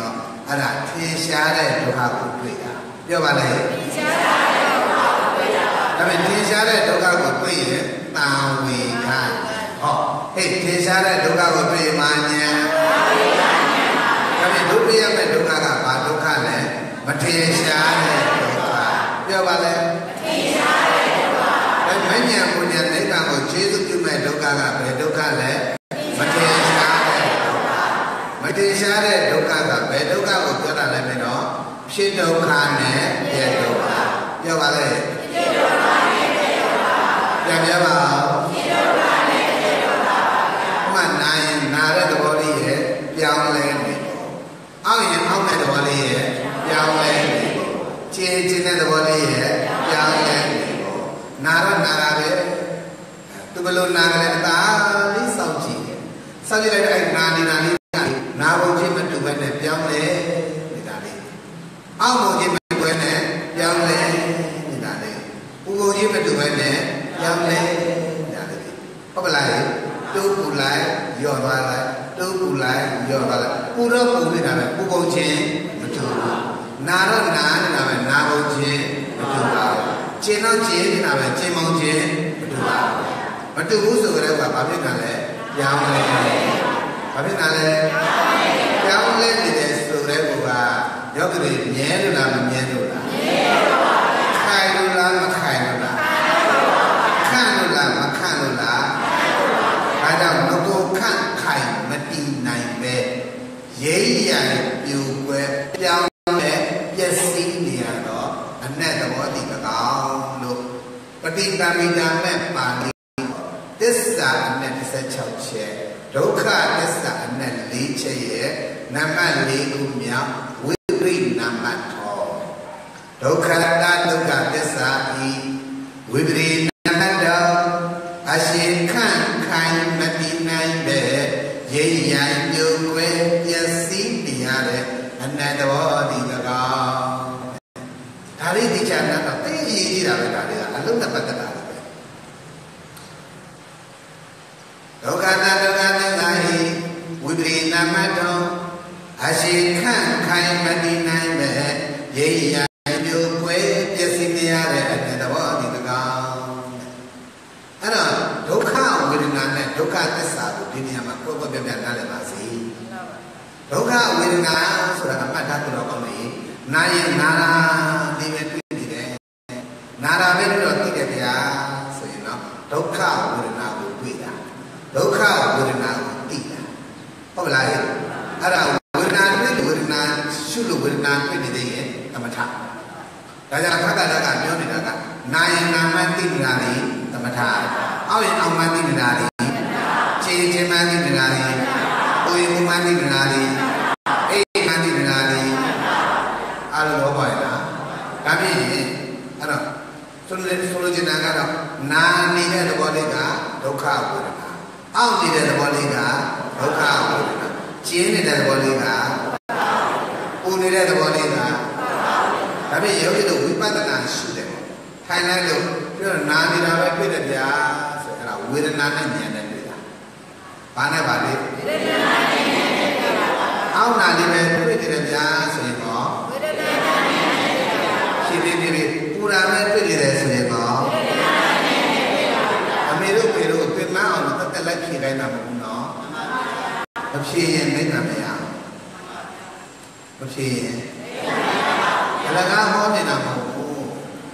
အဲ့ဒါထင်ရှားတဲ့ဒုက္ခကိုတွေ့တာပြောပါလေထင်ရှားတဲ့ဒုက္ခကိုတွေ့တာဒါပေမဲ့ထင်ရှားတဲ့ဒုက္ခကိုတွေ့ရင်တံဝေခဟောဟဲ့ထင်ရှားတဲ့ဒုက္ခကိုတွေ့မှညာဒါပေမဲ့ဒုတိယမဲ့ဒုက္ခကဘာဒုက္ခလဲမထင်ရှားတဲ့ဒုက္ခပြောပါလေမထင်ရှားတဲ့ဒုက္ခဒါမဉ္ဇဉ်ပူဉ္ဇဉ်နိဗ္ဗာန်ကိုခြေစုပ်ပြုမဲ့ဒုက္ခကဘယ်ဒုက္ခလဲမထင်ရှားတဲ့ဒုက္ခမထင်ရှားတဲ့ဒုက္ခကဘယ်ဒုက္ခကိုပြောတာလဲမင်းတော့ဖြစ်ဒုက္ခနဲ့ပြည့်ဒုက္ခပြောပါလေဖြစ်ဒုက္ခနဲ့ပြည့်ဒုက္ခပြန်ပြောပါဖြစ်ဒုက္ခနဲ့ပြည့်ဒုက္ခမှနာရင်နာတဲ့သဘောလေးရဲ့ပြောင်းလဲနေအောက်ရင်အောက်တဲ့သဘောလေးရဲ့ပြောင်းလဲနေခြေခြေတဲ့သဘောလေးရဲ့ပြောင်းလဲနေနာတော့နာတာပဲသူဘလို့နာကြလဲတာလေးစောင့်ကြည့်တယ်စောင့်ကြည့်လိုက်အဲ့နာနေတာလေးနာဘုံချင်းမတူဘဲနဲ့ပြောင်းလဲနေတာလေးအောက်ဘုံချင်းမတူဘဲနဲ့ပြောင်းလဲနေတာလေးပူဘုံချင်းမတူဘဲနဲ့ပြောင်းလဲနေတာလေးဟုတ်ပါလားတူပူလိုက်ယော့သွားလိုက်တူပူလိုက်ယော့သွားလိုက်ပူတော့ပူနေတာပဲပူဘုံချင်းမတူဘူးနာတော့နာနေတာပဲနာဘုံချင်းမတူပါဘူးကျင်တော့ကျင်နေတာပဲကျင်ဘုံချင်းမတူပါဘူးမတူဘူးဆိုကြတဲ့ကဘာဖြစ်တာလဲပြောင်းလဲဘာဖြစ်တာလဲပြောင်းလဲနေတဲ့ဆိုတဲ့ဘုရားယောဂီမြဲလို့လားမမြဲလို့လားမြဲပါဘူးခိုင်လို့လားမခိုင်လို့လားခန့်လို့လားမခန့်လို့လားဒါကြောင့်ငကိုခန့်ခိုင်မတည်နိုင်ပဲရိပ်ရည်ပြူကွယ်ပြောင်းလဲပျက်စီးနေရတော့အနက်သဘောတည်ကောင်လို့ပဋိသမိတာမဲ့ပါဠိသစ္စာအနက်တစ်ဆယ်၆ချက်ဒုက္ခသစ္စာအနက်၄ချက်ရဲ့နံပါတ်၄ခုမြောက်ဝိပရိနံပါတ်ထောဒုက္ခတာဒုက္ခသစ္စာဤဝိပရိနံပါတ်တော်အရှိခန့်ခိုင်မတည်နိုင်ပဲရိပ်ရည်ပြိုကွယ်ပျက်စီးနေရတဲ့အနတ်တော်ဒီကောင်ဒါလေးဒီချာတော့သိရည်ကြီးတာပဲဒါလေးကအလုံးနဲ့ပတ်သက်တာဒုက္ခတာဒုက္ခသစ္စာဤဝိပရိနမတောအရှိခန့်ခိုင်မတည်နိုင်ပဲရိပ်ရည်ပြိုကွယ်ပျက်စီးနေရတဲ့အတ္တသဘောဒီကောင်အဲ့တော့ဒုက္ခဝေဒနာနဲ့ဒုက္ခသစ္စာကိုဒီနေရာမှာကိုယ်ကိုယ်ပြပြနားလည်ပါစေဒုက္ခဝေဒနာဆိုတာကမှတ်ထားလို့ကောင်းတယ်နာရင်နာတာဒီပဲတွေ့နေတယ်နာတာပဲလို့သိတယ်ဗျာဆိုရင်တော့ဒုက္ခဝေဒနာကိုတွေ့တာဒုက္ခဝေဒနာကိုသိတာဟုတ်ပါလားအဲ့ဒါဝေဒနာတွေ့ဝေဒနာရှုလို့ဝေဒနာတွေ့နေတဲ့ရဲ့သမထဒါကြောင့်ခက္ကတကပြောနေတာကနာယနာမသိနေတာလေသမထအောက်ရင်အောက်မှသိနေတာလေခြေချင်းမှသိနေတာလေကိုယ်ကိုယ်မှသိနေတာလေအိမ်မှသိနေတာလေအားလုံးတော့ပါရဲ့လားဒါဖြင့်အဲ့တော့ဆိုလိုဆိုလိုချင်တာကတော့နာနေတဲ့သဘောလေးကဒုက္ခဝေဒနာအောက်နေတဲ့သဘောလေးကဒုက္ခဝေဒနာကျင်းနေတဲ့သဘောလေးကပူနေတဲ့သဘောလေးကဒါဖြင့်ယောဂီတို့ဝိပဿနာရှုတယ်ထိုင်လိုက်လို့ပြောနာနေတာပဲတွေ့တယ်ဗျာဆိုအဲ့ဒါဝေဒနာနဲ့ဉာဏ်နဲ့တွေ့တာဘာနဲ့ပါလဲဝေဒနာနဲ့ဉာဏ်နဲ့တွေ့တာအောက်နာလေးပဲတွေ့တယ်ဗျာဆိုရင်တော့ဝေဒနာနဲ့ဉာဏ်နဲ့တွေ့တာဖြည်းဖြည်းဖြည်းပူတာနဲ့တွေ့နေတယ်ဆိုရင်တော့ဝေဒနာနဲ့ဉာဏ်နဲ့တွေ့တာအမေတို့ပေတို့ပြင်မအောင်တက်တက်လိုက်ဖြည့်တိုင်းတာမဟုတ်ဘူးနော်မဖြည့်ရင်မိတ်တာမရမဖြည့်ရင်အလကားဟောနေတာမဟုတ်ဘူး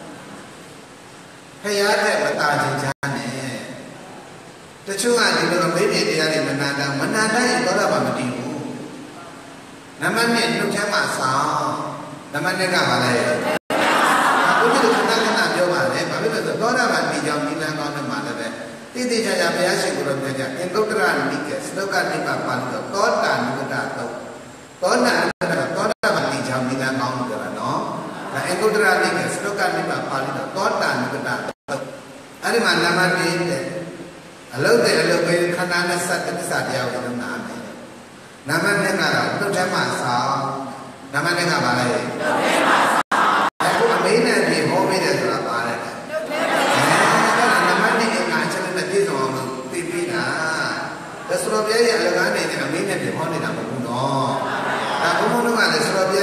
ဖရာတဲ့မတာချင်ချမ်းနဲ့တချို့ကဒီလိုမိမိတရားတွေမနာတာမနာတိုင်းတော့တာမတည်ဘူးနမနဲ့နှုတ်ချမ်းမဆောင်နမနဲ့ကပါလဲဘုရားကခဏခဏပြောပါလေဘာဖြစ်လို့ဆိုတော့တာမှဒီကြောင့်ဒီလမ်းကောင်းနဲ့မှလည်းပဲတိတိကျကျဘုရားရှိခိုးလို့ပြောကြအင်္ဂုတ္တရနိကေစလောကနိဗ္ဗာန်ပါလို့သောတာနိဗ္ဗာန်တော့သောတာသောတာမှဒီကြောင့်ဒီလမ်းကောင်းလို့ပြောတာနော်ဒါအင်္ဂုတ္တရနိကေစလောကနိဗ္ဗာန်ပါလို့သောတာနိဗ္ဗာန်အဲ့ဒီမှာနမတိတဲ့အလုတ်တဲ့အလုတ်ပဲခန္ဓာနဲ့စက်တစ္ဆာတရားကိုလုံးနာမယ်နမနဲ့ကတော့တုတ်ထဲမှာဆောင်နမနဲ့ကပါလေတုတ်ထဲမှာဆောင်အခုအမေးနဲ့ပြေဟောပေးတယ်ဆိုတာပါလေတုတ်ထဲမှာနမနဲ့ကအချက်နဲ့ပြည့်စုံအောင်လို့သိပြီးတာဒါဆိုတော့ပြည့်ရဲ့အလကားနေတဲ့အမေးနဲ့ပြေဟောနေတာမဟုတ်ဘူးနော်ဒါဘုံဘုံတို့ကလည်းဆိုတော့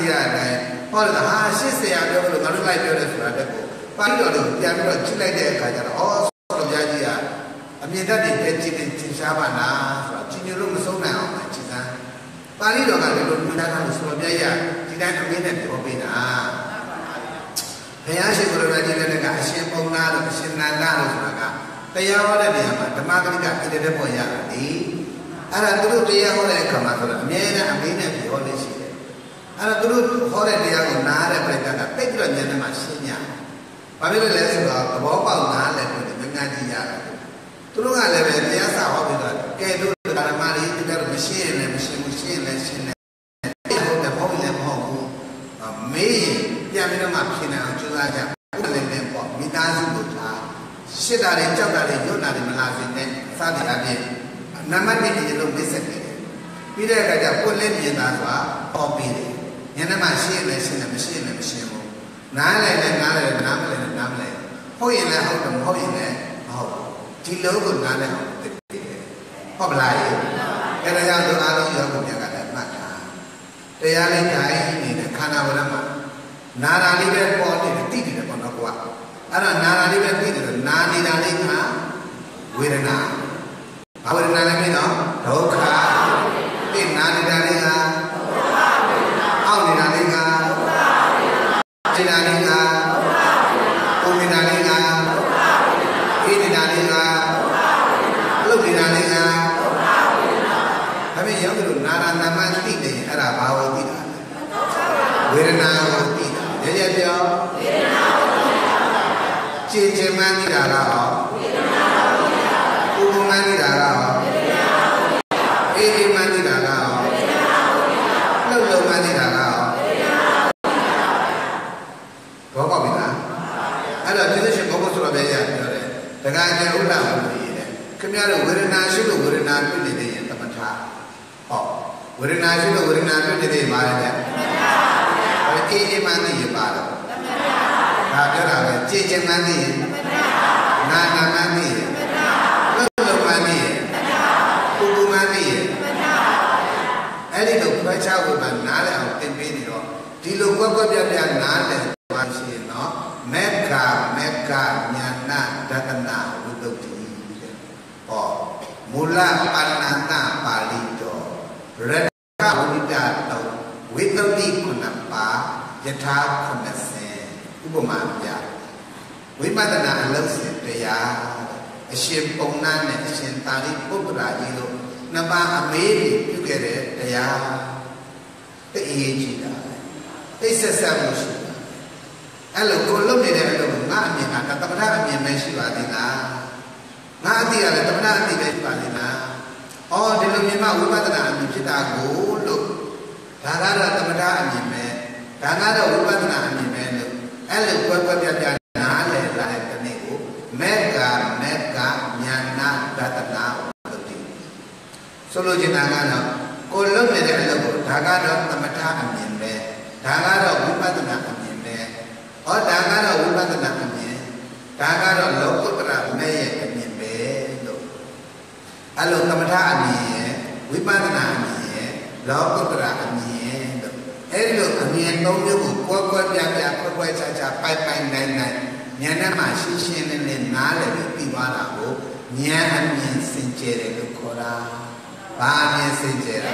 ရတယ်ဟောတာဟာရှစ်ဆရာပြောလို့ငါတို့လိုက်ပြောတယ်ဆိုတာတက်ကိုပါဠိတော်ကိုပြန်ပြီးတော့ကြည့်လိုက်တဲ့အခါကျတော့အော်ဆောတော်ဘုရားကြီးကအမြင်တတ်တဲ့ပဲကြည့်နေသင်ရှားပါလားဆိုတော့ကြည်ညိုလို့မဆုံးနိုင်အောင်ပဲကြည်စမ်းပါဠိတော်ကလည်းလို့မြင်တတ်တာလို့ဆောတော်ဘုရားကြီးဒီတိုင်းအမြင်နဲ့ပြောပေးတာဘုရားရှင်ကိုယ်တော်ကြီးလည်းကအရှင်ပုံနာလို့အရှင်နန္ဒလို့ဆိုတာကတရားဟောတဲ့နေရာမှာဓမ္မဂရိကဣတတဲ့ပေါ်ရတယ်ဒီအဲ့ဒါသူတို့တရားဟောတဲ့အခါမှာဆိုတော့အမြဲတမ်းအမေးနဲ့ပြောနေရှိတယ်အဲ့ဒါသူတို့ဟောတဲ့တရားကိုနားတဲ့ပြိတ္တကတိတ်ပြီးတော့ဉာဏ်နဲ့မှရှင်းညာဘာဖြစ်လို့လဲဆိုတော့သဘောပေါက်နားလဲပြောတယ်ဉာဏ်ကြီးရတယ်သူတို့ကလည်းပဲတရားစာဟောပြီးတော့ကဲတို့ဓမ္မလေးတကယ်မရှင်းရင်လည်းမရှင်းဘူးရှင်းရင်လည်းရှင်းတယ်ဟုတ်တယ်ဟုတ်လည်းမဟုတ်ဘူးမေးရင်ပြန်ပြီးတော့မှဖြစ်နေအောင်ကြိုးစားကြတယ်လည်းလည်းပေါ့မိသားစုကိုထားရှစ်တာတွေကြောက်တာတွေညွတ်တာတွေမလာစေနဲ့စသည်အပြင်နံပါတ်တစ်ဒီလိုမစ်ဆက်နေတယ်ပြီးတဲ့အခါကျပွင့်လင်းမြင်သာစွာဟောပြီးတယ်ညနေမှရှင်းရင်လည်းရှင်းတယ်မရှင်းရင်လည်းမရှင်းဘူးနားလိုက်လည်းနားလိုက်နားမလဲနားမလဲဟုတ်ရင်လည်းဟုတ်တယ်မဟုတ်ရင်လည်းမဟုတ်ဒီလိုကိုနားလဲအောင်သိတယ်ဟုတ်ပလားအဲ့ဒါကြောင့်သူအားလုံးယောဂမြတ်ကလည်းမှတ်တာတရားလေးတိုင်းနေတဲ့ခန္ဓာဝရမှာနာတာလေးပဲပေါ်နေတယ်သိတယ်ပေါ့နော်ကွာအဲ့ဒါနာတာလေးပဲသိတယ်နာနေတာလေးကဝေဒနာဘာဝေဒနာလဲမင်းနော်ဒုက္ခဒီနာနေတာလေးကအောက်နေတာလေးကခြေနာလေးကပုံနေတာလေးကအေးနေတာလေးကလှုပ်နေတာလေးကဒါပေမဲ့ရောက်လို့နာတာနာမသိနေရင်အဲ့ဒါဘာဝသိတာလဲဝေဒနာကိုသိတာရရပြောဝေဒနာကိုသိတာခြေချင်မှန်းသိတာကတော့ဝေဒနာကိုသိတာပူပူမှန်းသိတာကတော့ဝေဒနာကိုသိတာအေးအေးမှန်းသိတာကတော့ဝေဒနာကိုသိတာလှုပ်လှုပ်မှန်းသိတာကတော့ဝေဒနာကိုသိတာဘောပေါက်ပြီလားအဲ့တော့ဒီလိုရှင်ဘောပေါက်ဆိုတော့ပဲရပြောတယ်တခါကျဥဒ္ဒဝိတယ်ခင်ဗျားတို့ဝေဒနာရှိလို့ဝေဒနာတွေ့နေတဲ့ရင်သမထဟောဝေဒနာရှိလို့ဝေဒနာတွေ့နေတဲ့ပါလေသမထပါအေးအေးမှန်းသိရပါတော့သမထဒါပြောတာပဲကြည်ချင်းမှန်းသိရင်သမထနာနာမှန်းသိရင်သမထလှုပ်လှုပ်မှန်းသိရင်သမထပူပူမှန်းသိရင်သမထအဲ့ဒီလိုခွဲခြားဖို့မှနားလည်အောင်သင်ပေးနေတော့ဒီလိုကွက်ကွက်ပြပြနားလည်သွားရှိရင်နော်မေက္ခမေက္ခညာနာဒသနာဝိတ္တုတိတဲ့ဟောမူလပါဏာတပါဠိတော်ရတ္ထဝိတ္တတောဝိတ္တုတိခုနှစ်ပါးယထာခုနှစ်ဆယ်ဥပမာပြဝိပဿနာအလုံးစုံတရားအရှင်ပုံနာနဲ့အရှင်သာရိပုတ္တရာကြီးတို့နှစ်ပါးအမေးပြီးပြုခဲ့တဲ့တရားသိအရေးကြီးတာသိဆက်ဆက်မှုရှိတာအဲ့လိုကိုလုံးနေတဲ့အလုပ်ကိုငါအမြင်ကသမထအမြင်ပဲရှိပါသေးလားငါအတိကလည်းသမထအတိပဲရှိပါသေးလားအော်ဒီလိုမြင်မှဝိပဿနာအမြင်ဖြစ်တာကိုလို့ဒါကတော့သမထအမြင်ပဲဒါကတော့ဝိပဿနာအမြင်ပဲလို့အဲ့လိုကွက်ကွက်ပြပြနားလည်လာတဲ့တနေ့ကိုမေက္ခမေက္ခညာနာဒသနာလို့ဒီဆိုလိုချင်တာကတော့ကိုလုံးနေတဲ့အလုပ်ကိုဒါကတော့သမထအမြင်ပဲဒါကတော့ဝိပဿနာအမြင်ပဲဟောဒါကတော့ဝိပဿနာအမြင်ဒါကတော့လောကုတ္တရာမဲ့ရဲ့အမြင်ပဲလို့အဲ့လိုသမထအမြင်ရဲ့ဝိပဿနာအမြင်ရဲ့လောကုတ္တရာအမြင်လို့အဲ့လိုအမြင်သုံးမျိုးကိုကွက်ကွက်ပြပြခွက်ခွက်ချာချာပိုက်ပိုက်နိုင်နိုင်ဉာဏ်နဲ့မှရှင်းရှင်းလင်းလင်းနားလည်ပြီးသိသွားတာကိုဉာဏ်အမြင်စင်ကြယ်တယ်လို့ခေါ်တာဘာအမြင်စင်ကြယ်တာ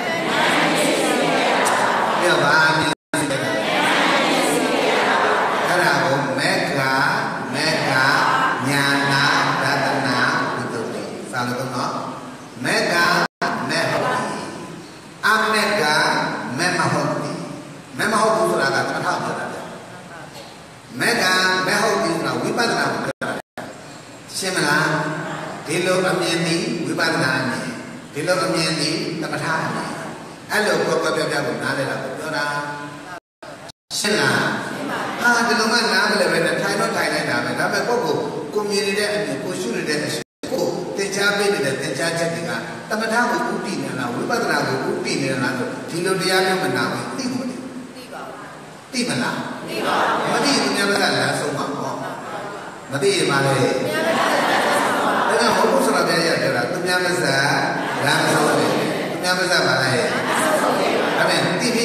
ပြောဘာအမြင်မေက္ခမေဟုတ်တိအမေက္ခမေမဟုတ်တိမေမဟုတ်ဘူးဆိုတာကသမထပြောတာဗျမေက္ခမေဟုတ်တိဆိုတာဝိပဿနာကိုပြောတာရှင်းမလားဒီလိုအမြင်သည်ဝိပဿနာအမြင်ဒီလိုအမြင်သည်သမထအမြင်အဲ့လိုပြောပြောပြောကိုနားလည်တာကိုပြောတာရှင်းလားဟာဒီလိုမှနားမလည်ပဲနဲ့ထိုင်တော့ထိုင်နေတာပဲဒါပေမဲ့ကိုယ့်ကိုကိုမြင်နေတဲ့အမြင်ကိုရှုနေတဲ့အရှုကိုသင်ကြားပေးနေတဲ့သင်ကြားချက်တွေကသမထကိုဥတည်နေလားဝိပဿနာကိုဥတည်နေလားဆိုဒီလိုတရားမျိုးမနာဘူးသိမလားသိပါဘူးသိမလားသိပါဘူးမသိဘူးများမလားလားဆုံးပါဟောမသိရင်ပါလေဒါကဘုရားဆိုတာပြရပြောတာသူများမစလားလားမဆုံးဘူးသူများမစပါလားဒါပေမဲ့သိပြီးသိပြီး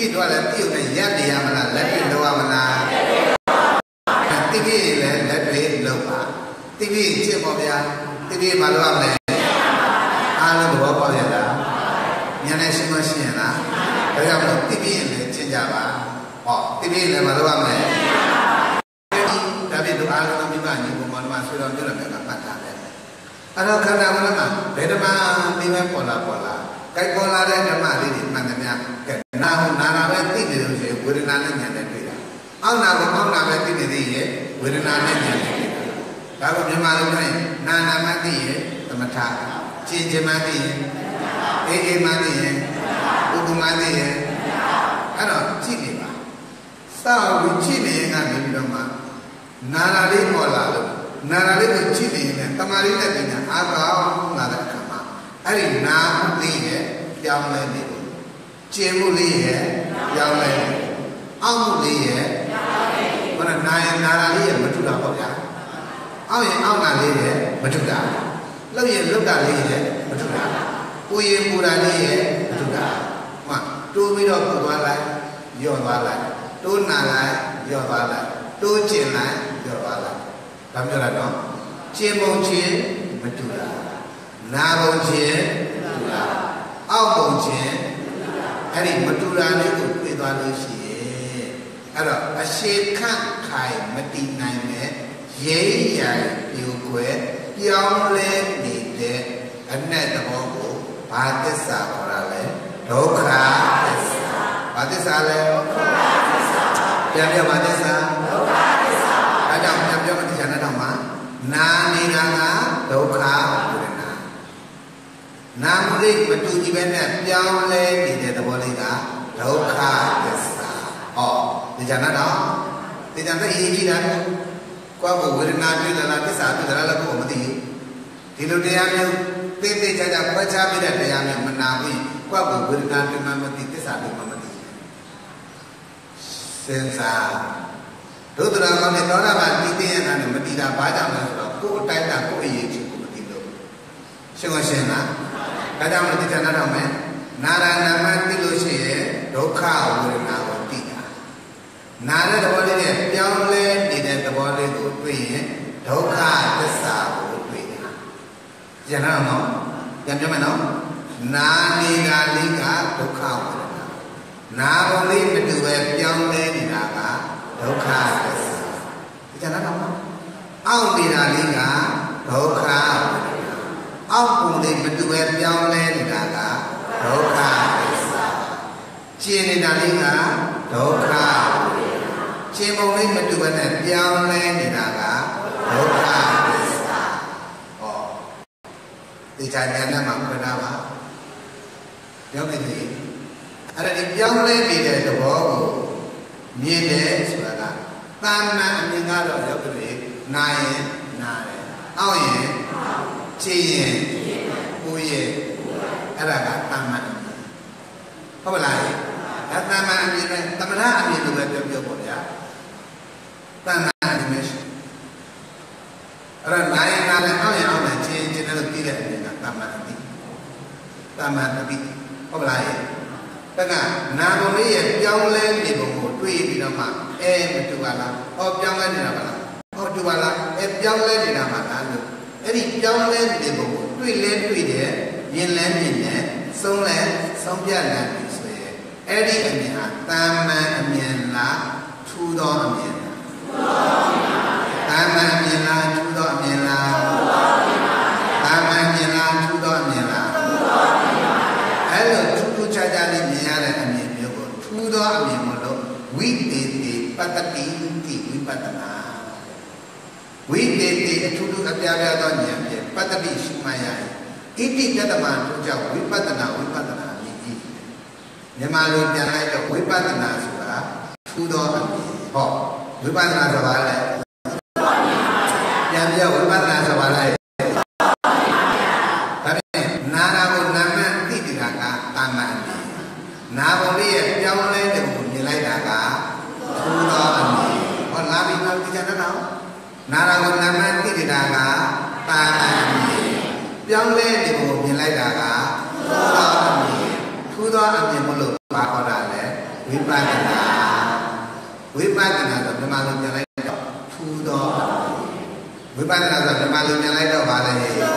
တိတော့လည်းပြုတ်နဲ့ရက်နေရမလားလက်တွေလောက်ရမလားတိတိလည်းလက်တွေလောက်ပါတိတိချစ်ပါဗျာတိတိမလောက်ရမလဲအားလုံးဘောပေါက်ရလားဉာဏ်နဲ့ရှင်းမရှင်းလားဒါကြောင့်မို့တိတိလည်းကျင့်ကြပါဟောတိတိလည်းမလောက်ရမလဲဒါပြတို့အားလုံးမိဘညီကောင်မောင်နှမဆွေတော်ပြောတယ်ကပတ်တာလေအဲ့တော့ခန္ဓာမနမှာဘယ်ဓမ္မဒီမဲ့ပေါ်လာပေါ်လာကြိုက်ပေါ်လာတဲ့ဓမ္မလေးတွေမှန်သမျှကဲနာဟုနာနာပဲသိနေလို့ရှိရင်ဝေဒနာနဲ့ဉာဏ်နဲ့တွေ့တာအောက်နာကအောက်နာပဲသိနေသေးရဲ့ဝေဒနာနဲ့ဉာဏ်နဲ့တွေ့တာဒါကမြန်မာလိုပြောရင်နာနာမှသိရဲ့သမထကျင်ကျင်မှသိရဲ့အေးအေးမှသိရဲ့ဥပမာသိရဲ့အဲ့တော့ကြည့်နေပါစောင့်ပြီးကြည့်နေရင်ကနေပြီးတော့မှနာနာလေးပေါ်လာလို့နာနာလေးကိုကြည့်နေရင်တမာရီနဲ့ပညာအားကောင်းလာတဲ့အခါမှာအဲ့ဒီနာလေးရဲ့ပြောင်းလဲနေလို့ကျင်မှုလေးရဲ့ပြောင်းလဲနေအောက်မှုလေးရဲ့ပြောင်းလဲနေဘယ်နာရင်နာနာလေးရဲ့မထူတာပေါ့ဗျာအောက်ရင်အောက်နာလေးရဲ့မထူတာလောက်ရင်လောက်တာလေးရဲ့မထူတာပူရင်ပူတာလေးရဲ့မထူတာဟောတိုးပြီးတော့ပူသွားလိုက်ညော့သွားလိုက်တိုးနာလိုက်ညော့သွားလိုက်တိုးကျင်လိုက်ညော့သွားလိုက်ဒါပြောတာတော့ကျင်ပုံချင်းမတူတာနာပုံချင်းမတူတာအောက်ပုံချင်းအဲ့ဒီမတူတာလေးကိုပြေးသွားလို့ရှိရဲ့အဲ့တော့အရှိခန့်ခိုင်မတည်နိုင်တဲ့ရိမ့်ရိုင်ပြိုကွယ်ပြောင်းလဲနေတဲ့အနတ်သဘောကိုဘာသစ္စာခေါ်တာလဲဒုက္ခသစ္စာဘာသစ္စာလဲဒုက္ခသစ္စာပြန်ပြောဘာသစ္စာဒုက္ခသစ္စာအဲကြောင့်ပြန်ပြောမတရားနဲ့တော့မှာနာနေတာကဒုက္ခဝေဒနာနာမလေးမတူညီပဲနဲ့ပြောင်းလဲနေတဲ့သဘောလေးကဒုက္ခသစ္စာဟောတရားနဲ့တော့တရားနဲ့အရေးကြီးတာကိုယ့်ကိုဝေဒနာတွေ့လာသစ္စာတွေ့လာလည်းကိုယ်မသိဘူးဒီလိုတရားမျိုးသိသိကြကြဖွက်ချပြတဲ့တရားမျိုးမနာဘူးကိုယ့်ကိုဝေဒနာတွေ့မှမသိသစ္စာတွေ့မှမသိစဉ်းစားဒုဒ္ဒရာကောင်းတဲ့သောတာပန်တည်တည်ရတာနဲ့မတည်တာဘာကြောင့်လဲဆိုတော့ကိုယ်အတိုင်းတာကိုယ်အရေးကြီးကိုမတည်လို့ရှင်းမရှင်းလားဒါကြောင့်မလို့တရားနာတော့မယ်နာရနာမသိလို့ရှိရင်ဒုက္ခဝေဒနာကိုတည်တာနာတဲ့သဘောလေးနဲ့ပြောင်းလဲနေတဲ့သဘောလေးကိုတွေ့ရင်ဒုက္ခသစ္စာကိုတွေ့တာကျန်တော့နော်ပြန်ပြောမယ်နော်နာနေတာလေးကဒုက္ခဝေဒနာနာပုံလေးမတူပဲပြောင်းလဲနေတာကဒုက္ခသစ္စာကျန်တော့နော်အောက်နေတာလေးကဒုက္ခအောက်ပုံလေးမတူပဲပြောင်းလဲနေတာကဒုက္ခသစ္စာကျင်နေတာလေးကဒုက္ခကျင်ပုံလေးမတူပဲနဲ့ပြောင်းလဲနေတာကဒုက္ခသစ္စာဟောဒီဉာဏ်နဲ့မှပြတာပါပြောမယ်ဒီအဲ့ဒါဒီပြောင်းလဲနေတဲ့သဘောကိုမြင်တယ်ဆိုတာကတာမန်အမြင်ကတော့ရောက်ပြီနာရင်နာတယ်အောက်ရင်ခြေရင်ကိုယ်ရင်အဲ့ဒါကတာမန်ဟုတ်ပါလားဒါတာမန်အမြင်နဲ့သမထအမြင်လိုပဲပြောပြောပေါ့ဗျာတာမန်အမြင်နဲ့အဲ့ဒါနာရင်နာတယ်အောက်ရင်အောက်တယ်ခြေရင်ခြေတယ်လို့ပြီးတဲ့အမြင်ကတာမန်အမြင်တာမန်အမြင်ဟုတ်ပါလားတကနာဘုံလေးရဲ့ပြောင်းလဲနေပုံကိုတွေးပြီးတော့မှအဲမတူပါလားဟောပြောင်းလဲနေတာပါလားဟောတူပါလားအဲပြောင်းလဲနေတာပါလားလို့အဲ့ဒီပြောင်းလဲနေပုံကိုတွေးလဲတွေးတယ်မြင်လဲမြင်တယ်ဆုံးလဲဆုံးပြလဲပြီဆိုရင်အဲ့ဒီအမြင်ဟာတာမန်အမြင်လားထူးသောအမြင်လားတာမန်အမြင်လားထူးသောအမြင်လားတာမန်အမြင်လားထူးသောအမြင်လားအဲ့လိုခြားခြားလေးမြင်ရတဲ့အမြင်မျိုးကိုထူးသောအမြင်မလို့ဝိတေတိပတ္တိတိဝိပဿနာဝိတေတိအထူးထူးအပြားပြားသောဉာဏ်ဖြင့်ပတ္တိရှိမှရ၏ဣတိတတမတို့ကြောင့်ဝိပဿနာဝိပဿနာမြည်၏မြန်မာလိုပြန်လိုက်တော့ဝိပဿနာဆိုတာထူးသောအမြင်ဟောဝိပဿနာဆိုတာလေပြန်ပြဝိပဿနာဆိုတာလေနာဘုံလေးရဲ့ပြောင်းလဲတဲ့ကိုမြင်လိုက်တာကထူးသောအမြင်ဟောလာပြီးတော့ဒီကြတဲ့တော့နာရကိုနာမသိနေတာကတာအမြင်ပြောင်းလဲတဲ့ကိုမြင်လိုက်တာကထူးသောအမြင်ထူးသောအမြင်မလို့ဘာခေါ်တာလဲဝဝိပဿနာဝိပဿနာဆိုမြန်မာလိုပြန်လိုက်တော့ထူသောဝိပဿနာဆိုမြန်မာလိုပြန်လိုက်တော့ဗာလဲ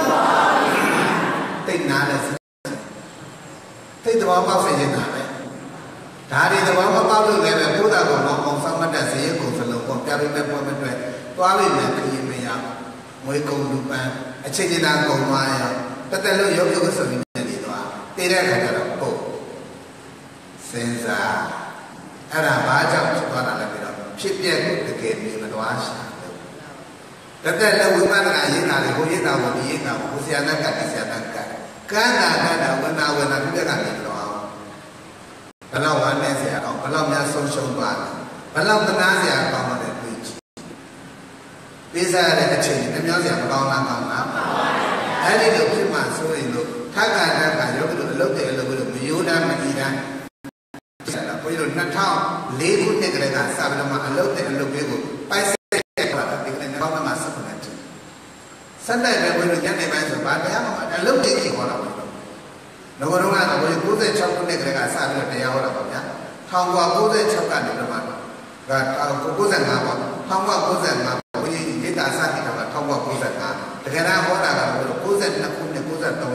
တိတ်နာတဲ့တိတ်သဘောပေါက်စေချင်တာပဲဒါဒီသဘောမပေါက်လို့လည်းပဲဘုရားကောင်အောင်ဆောင်မတ်တဲ့ဇေယျကုံစလုံးကိုပြရိမဲ့ပွဲမတွေ့သွားလိမ့်မယ်ခရင်မရငွေကုန်လူပန်းအချိန်ချင်းသာကုန်သွားရောတက်တက်လို့ရုပ်ရုပ်ဆိုပြီးနေသွားတည်တဲ့အခါကျတော့ပုတ်စဉ်းစားအဲ့ဒါဘာကြောင့်ဖြစ်သွားတာလဲပြီးတော့ဖြစ်ပျက်ကိုတကယ်မြင်မသွားရှာလို့တက်တက်လည်းဝိပဿနာရေးတာလေဘုရေးတာကိုဒီရေးတာကိုဘုဆရာနဲ့ကတ်ဆရာနဲ့ကတ်ကန္တာကန္တာဝနာဝနာပြည့်ကနေတော့အောင်ဘလောက်ဝမ်းနဲ့ဆရာအောင်ဘလောက်များဆုံးရှုံးသွားတယ်ဘလောက်တနာဆရာကောင်းတယ်တွေ့ကြည့်ပေးစားရတဲ့အချိန်နဲ့ပြောဆရာမကောင်းလားကောင်းလားအဲ့ဒီလိုဖြစ်မှဆိုရင်လို့ထက္ကတကယောဂတို့အလုပ်တွေအလုပ်လို့မယိုးတမ်းမကြည်တမ်းဆက်လာဘုရားတို့နှစ်ထောင်လေးခုနှစ်ကလေးကစပြီးတော့မှအလုပ်တွေအလုပ်တွေကိုပိုက်ဆက်တက်လာတာဒီကနေ့နောက်မှဆက်ခွင့်တယ်ဆက်လိုက်ပဲဘုရားတို့ညနေပိုင်းဆိုဘာတရားမှအလုပ်တွေကြီးခေါ်တာဘုရားတို့ငါတို့ကတော့ဘုရား၉၆ခုနှစ်ကလေးကစပြီးတော့တရားဟောတာပါဗျာ၁၉၉၆ကနေတော့မှက၉၅ပေါ့၁၉၉၅ဘုရားဒေတာစတိကမှာ၁၉၉၅တကယ်တော့ဟောတာကဘုရား၉၂ခုနှစ်၉၃ကဘုရားစဟောတာ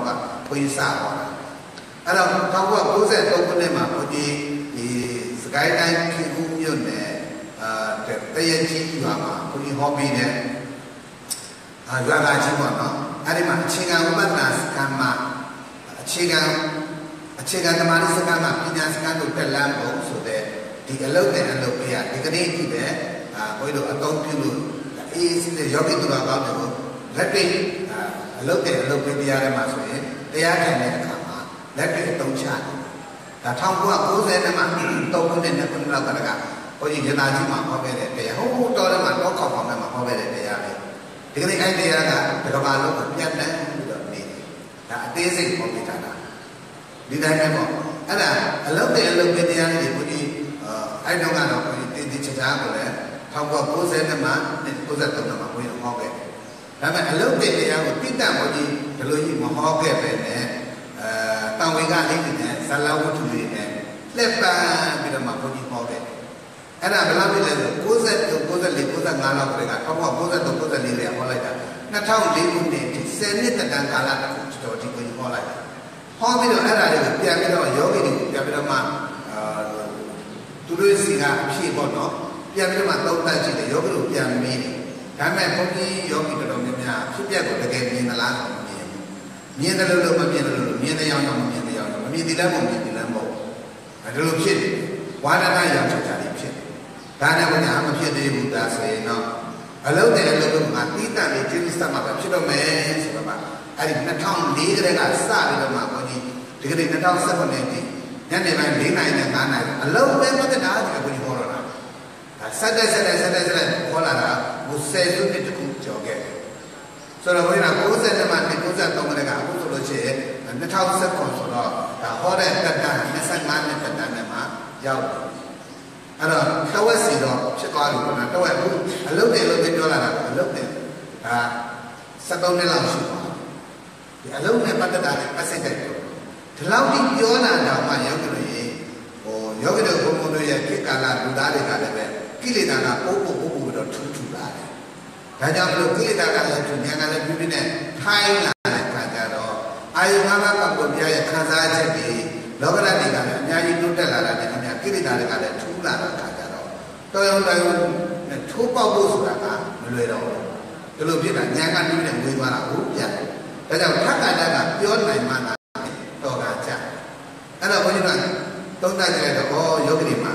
အဲ့တော့၁၉၉၃ခုနှစ်မှာဘုရားဒီစကိုင်းတိုင်းခေကူးမြို့နယ်အာတရကြီးရွာမှာဘုရားဟောပြီးတဲ့အာရွာကကြီးပေါ့နော်အဲ့ဒီမှာအခြေခံဥပဒနာစခန်းမှာအခြေခံအခြေခံသမာဓိစခန်းမှာပညာစခန်းတို့တက်လမ်းပုံဆိုတဲ့ဒီအလုပ်တဲ့အလုပ်ပေးရဒီကနေ့ကြည့်ပဲအာဘုရားတို့အသုံးပြုလို့အေးစစ်တဲ့ယောဂီသူတော်ကောင်းတွေကိုလက်တွေ့အလုပ်တဲ့အလုပ်ပေးတရားထဲမှာဆိုရင်တရားခံတဲ့အခါမှာလက်တွေ့အသုံးချတယ်ဒါ၁၉၉၀နဲ့မှသုံးခုနဲ့နှစ်ခုလောက်ကတည်းကဘုရားရနာကြီးမှာဟောခဲ့တဲ့တရားဟိုးတော်ထဲမှာတော့ခေါက်ခေါက်ထဲမှာဟောခဲ့တဲ့တရားပဲဒီကနေ့အဲ့တရားကတက္ကမလုံးကိုပြတ်တန်းပြီးတော့နေတယ်ဒါအသေးစိတ်ဟောပြထားတာဒီတိုင်းပဲပေါ့အဲ့ဒါအလုပ်တဲ့အလုပ်ပေးတရားလေးတွေဘုရားအဲ့တော့ကတော့ဘုရားတည်တည်ချာချာကိုလည်း၁၉၉၀နဲ့မှ၉၃နဲ့မှဘုရားဟောခဲ့ဒါပေမဲ့အလုပ်တဲ့တရားကိုတိတ္တဘုရားဒီလိုကြီးမဟောခဲ့ပဲနဲ့အဲတန်ဝေကလေးတွေနဲ့ဇာလဝတ္ထုတွေနဲ့လက်ပန်းပြီးတော့မှဘုရားဟောခဲ့အဲ့ဒါဘယ်လောက်ဖြစ်လဲဆို၉၃ ၉၄ ၉၅လောက်ကတည်းက၁၉၉၃ ၉၄တွေဟောလိုက်တာ၂၀၀၄ခုနှစ်ဒီဆယ်နှစ်တန်ကာလတစ်ခုတော်ဒီကိုဟောလိုက်ဟောပြီးတော့အဲ့ဒါတွေကိုပြန်ပြီးတော့ယောဂီတွေကိုပြန်ပြီးတော့မှအာသူတို့စီကအဖြစ်ပေါ့နော်ပြန်ပြီးမှသုံးသပ်ကြည့်တယ်ယောဂီတို့ပြန်မင်းဒါပေမဲ့ဘုန်းကြီးယောဂီတော်တော်များများဖြစ်ပျက်ကိုတကယ်မြင်သလားဆိုမမြင်ဘူးမြင်တယ်လို့လို့မမြင်တယ်လို့မြင်တယ်ရောင်းရောင်းမမြင်တယ်ရောင်းရောင်းမမြင်တယ်လည်းမမြင်တယ်လည်းမဟုတ်အဲဒါလိုဖြစ်တယ်ဝါဒနာရောင်ချချလေးဖြစ်ဒါနဲ့ဘုရားမဖြစ်သေးဘူးဒါဆိုရင်တော့အလုံးတဲ့အလုံးကတိတ္တလေးကျင်းစမှာပဲဖြစ်တော့မယ်ဆိုတော့အဲ့ဒီ၂၀၀၄ကတည်းကစပြီးတော့မှဘုန်းကြီးဒီကနေ့၂၀၁၇နှစ်ဒီညနေပိုင်း၄နာရီနဲ့၅နာရီအလုံးပဲမသက်တာဒီကဘုန်းကြီးဟောတော့တာဆက်တဲ့ဆက်တဲ့ဆက်တဲ့ဆက်တဲ့ဟောလာတာဘုဆယ်စုနှစ်တခုကျော်ခဲ့ဆိုတော့ဘုရား၉၀နဲ့မှ၉၃ကတည်းကအခုဆိုလို့ရှိရင်၂၀၁၇ဆိုတော့ဒါဟောတဲ့တက်တန်း၂၅နှစ်တက်တန်းနဲ့မှရောက်တယ်အဲ့တော့တဝက်စီတော့ဖြစ်သွားပြီပေါ့နော်တဝက်ဘူးအလုပ်တွေလို့ပြောလာတာအလုပ်တွေဒါ၁၃နှစ်လောက်ရှိသွားဒီအလုပ်နဲ့ပတ်သက်တာလည်းအစိတ်တိုက်ပြောဒီလောက်ဒီပြောလာတော့မှယောဂီတို့ရေဟိုယောဂီတို့ဘုံဘုံတို့ရဲ့ခေတ်ကာလလူသားတွေကလည်းပဲကိလေသာကပိုးပိုးပိုးပိုးတော့ထူးထူးလာတယ်ဒါကြောင့်မလို့ကိလေသာကလည်းသူဉာဏ်ကလည်းပြပြနဲ့ထိုင်းလာတဲ့ခါကျတော့အာယုငါးပါးပတ်ပေါ်ပြရဲ့ခံစားချက်တွေလောကဓာတ်တွေကလည်းအများကြီးတိုးတက်လာတာနဲ့အများကိလေသာတွေကလည်းထူးလာတဲ့ခါကျတော့တော်ရုံတော်ရုံနဲ့ထိုးပေါက်ဖို့ဆိုတာကမလွယ်တော့ဘူးဒီလိုဖြစ်တာဉာဏ်ကနည်းနဲ့ဝေးသွားတာဟုတ်ပြတ်ဒါကြောင့်ထက္ကတကပြောနိုင်မှသာတော်တာကြအဲ့တော့ဘုန်းကြီးကသုံးသပ်ကြတဲ့တော့ဩယောဂီတွေမှာ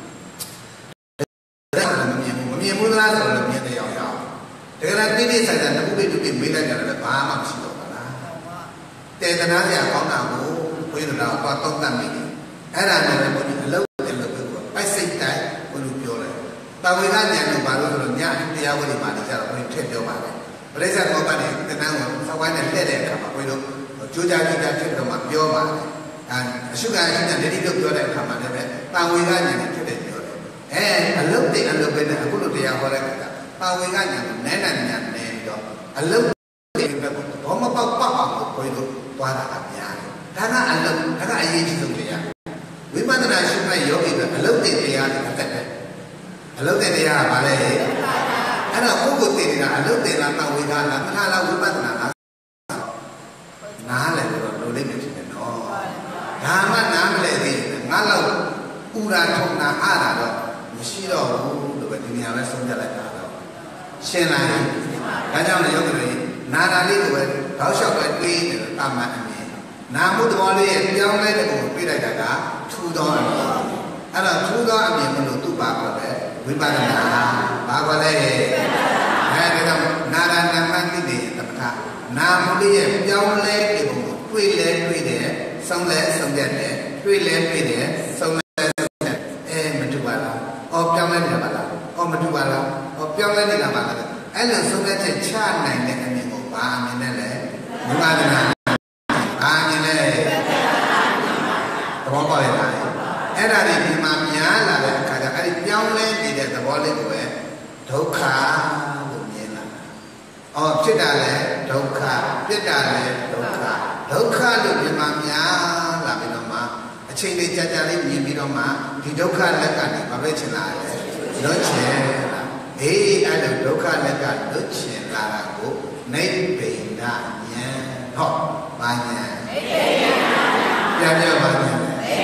မမြင်ဘူးမမြင်ဘူးလားဆိုတော့မြင်တဲ့ရောက်ရောက်တကယ်တော့တိတိကျကျတခုပိတုပိမေးလိုက်ကြတယ်ဘာမှမရှိတော့ဘူးလားတေသနာစရာကောင်းတာကိုဘုန်းကြီးတို့ကတော့သုံးသပ်မိတယ်အဲ့ဒါနဲ့ဘုန်းကြီးအလုပ်တယ်လို့ပြောပိုက်စိတ်တိုင်းဘုန်းကြီးပြောတယ်တာဝေကဉာဏ်လို့ဘာလို့ဆိုတော့ညတရားဝိနည်းမှာနေကြတော့ဘုန်းကြီးထည့်ပြောပါတယ်ပရိစ္ဆေကောပတ်နေတဏှာကိုစောက်ဝိုင်းနဲ့လှည့်တဲ့အခါမှာဘုန်းကြီးတို့ကြိုးကြားကြိုးကြားဖြစ်တော့မှပြောပါတယ်အဲအရှုခံအရှုခံလက်တိပြုတ်ပြောတဲ့အခါမှာလည်းပဲတာဝေကဉာဏ်နဲ့ဖြစ်တယ်ပြောတယ်အဲအလုပ်တယ်အလုပ်ပဲနဲ့အခုလိုတရားဟောတဲ့အခါတာဝေကဉာဏ်ကိုနည်းနည်းညာနေပြီးတော့အလုပ်တယ်ပဲဘောမပေါက်ပေါက်အောင်ဘုန်းကြီးတို့သွားတာကများတယ်ဒါကအလုပ်ဒါကအရေးကြီးဆုံးတရားဝိပဿနာရှုမှတ်ယောဂီကအလုတ်တင်တရားတွေအသက်တယ်အလုတ်တင်တရားကဘာလဲအဲ့တော့ကိုယ့်ကိုယ်တင်နေတာအလုတ်တင်လားတဝေဒလားမထာလားဝိပဿနာလားနားလဲတော့လိုလိမ့်မယ်ဖြစ်တယ်နော်ဒါမှနားမလဲသေးငါလောက်ဥရာထုံနာအားတာတော့မရှိတော့ဘူးလို့ပဲဒီနေရာပဲဆုံးဖြတ်လိုက်တာတော့ရှင်းလားဒါကြောင့်လည်းယောဂီတွေနာတာလေးကိုပဲတောက်လျှောက်ပဲတွေးနေတယ်တာမန်အမြင်နာမှုသဘောလေးရဲ့ပြောင်းလဲတဲ့ပုံကိုပြလိုက်တာကထူသောအမြင်အဲ့တော့ထူသောအမြင်မလို့သူ့ပါခေါ်တယ်ဝိပဿနာဘာခေါ်လဲအဲဒါကြောင့်နာရဏမတိတိတပ္ပထနာမှုလေးရဲ့ပြောင်းလဲတဲ့ပုံကိုတွေးလဲတွေးတယ်ဆုံးလဲဆုံးပြတ်တယ်တွေးလဲတွေးတယ်ဆုံးလဲဆုံးပြတ်အဲမတူပါလားအော်ပြောင်းလဲနေပါလားအော်မတူပါလားအော်ပြောင်းလဲနေတာပါလားအဲ့လိုဆုံးဖြတ်ချက်ချနိုင်တဲ့အမြင်ကိုဘာအမြင်နဲ့လဲဝိပဿနာဘာအမြင်လဲသဘောပေါက်ရလားအဲ့ဒါတွေဒီမှာများလာတဲ့အခါကျအဲ့ဒီပြောင်းလဲနေတဲ့သဘောလေးကိုပဲဒုက္ခလို့မြင်လာ။အော်ဖြစ်တာလဲဒုက္ခပြစ်တာလဲဒုက္ခဒုက္ခလို့ဒီမှာများလာပြီးတော့မှအချိန်လေးကြာကြာလေးမြင်ပြီးတော့မှဒီဒုက္ခလက်ကနေဘာပဲချင်လာလဲလွတ်ချင်လာအေးအဲ့လိုဒုက္ခလက်ကလွတ်ချင်လာတာကိုနိဗ္ဗိဒဉာဏ်ဟောဘာဉာဏ်နိဗ္ဗိဒဉာဏ်ပြန်ပြောပါဉာဏ်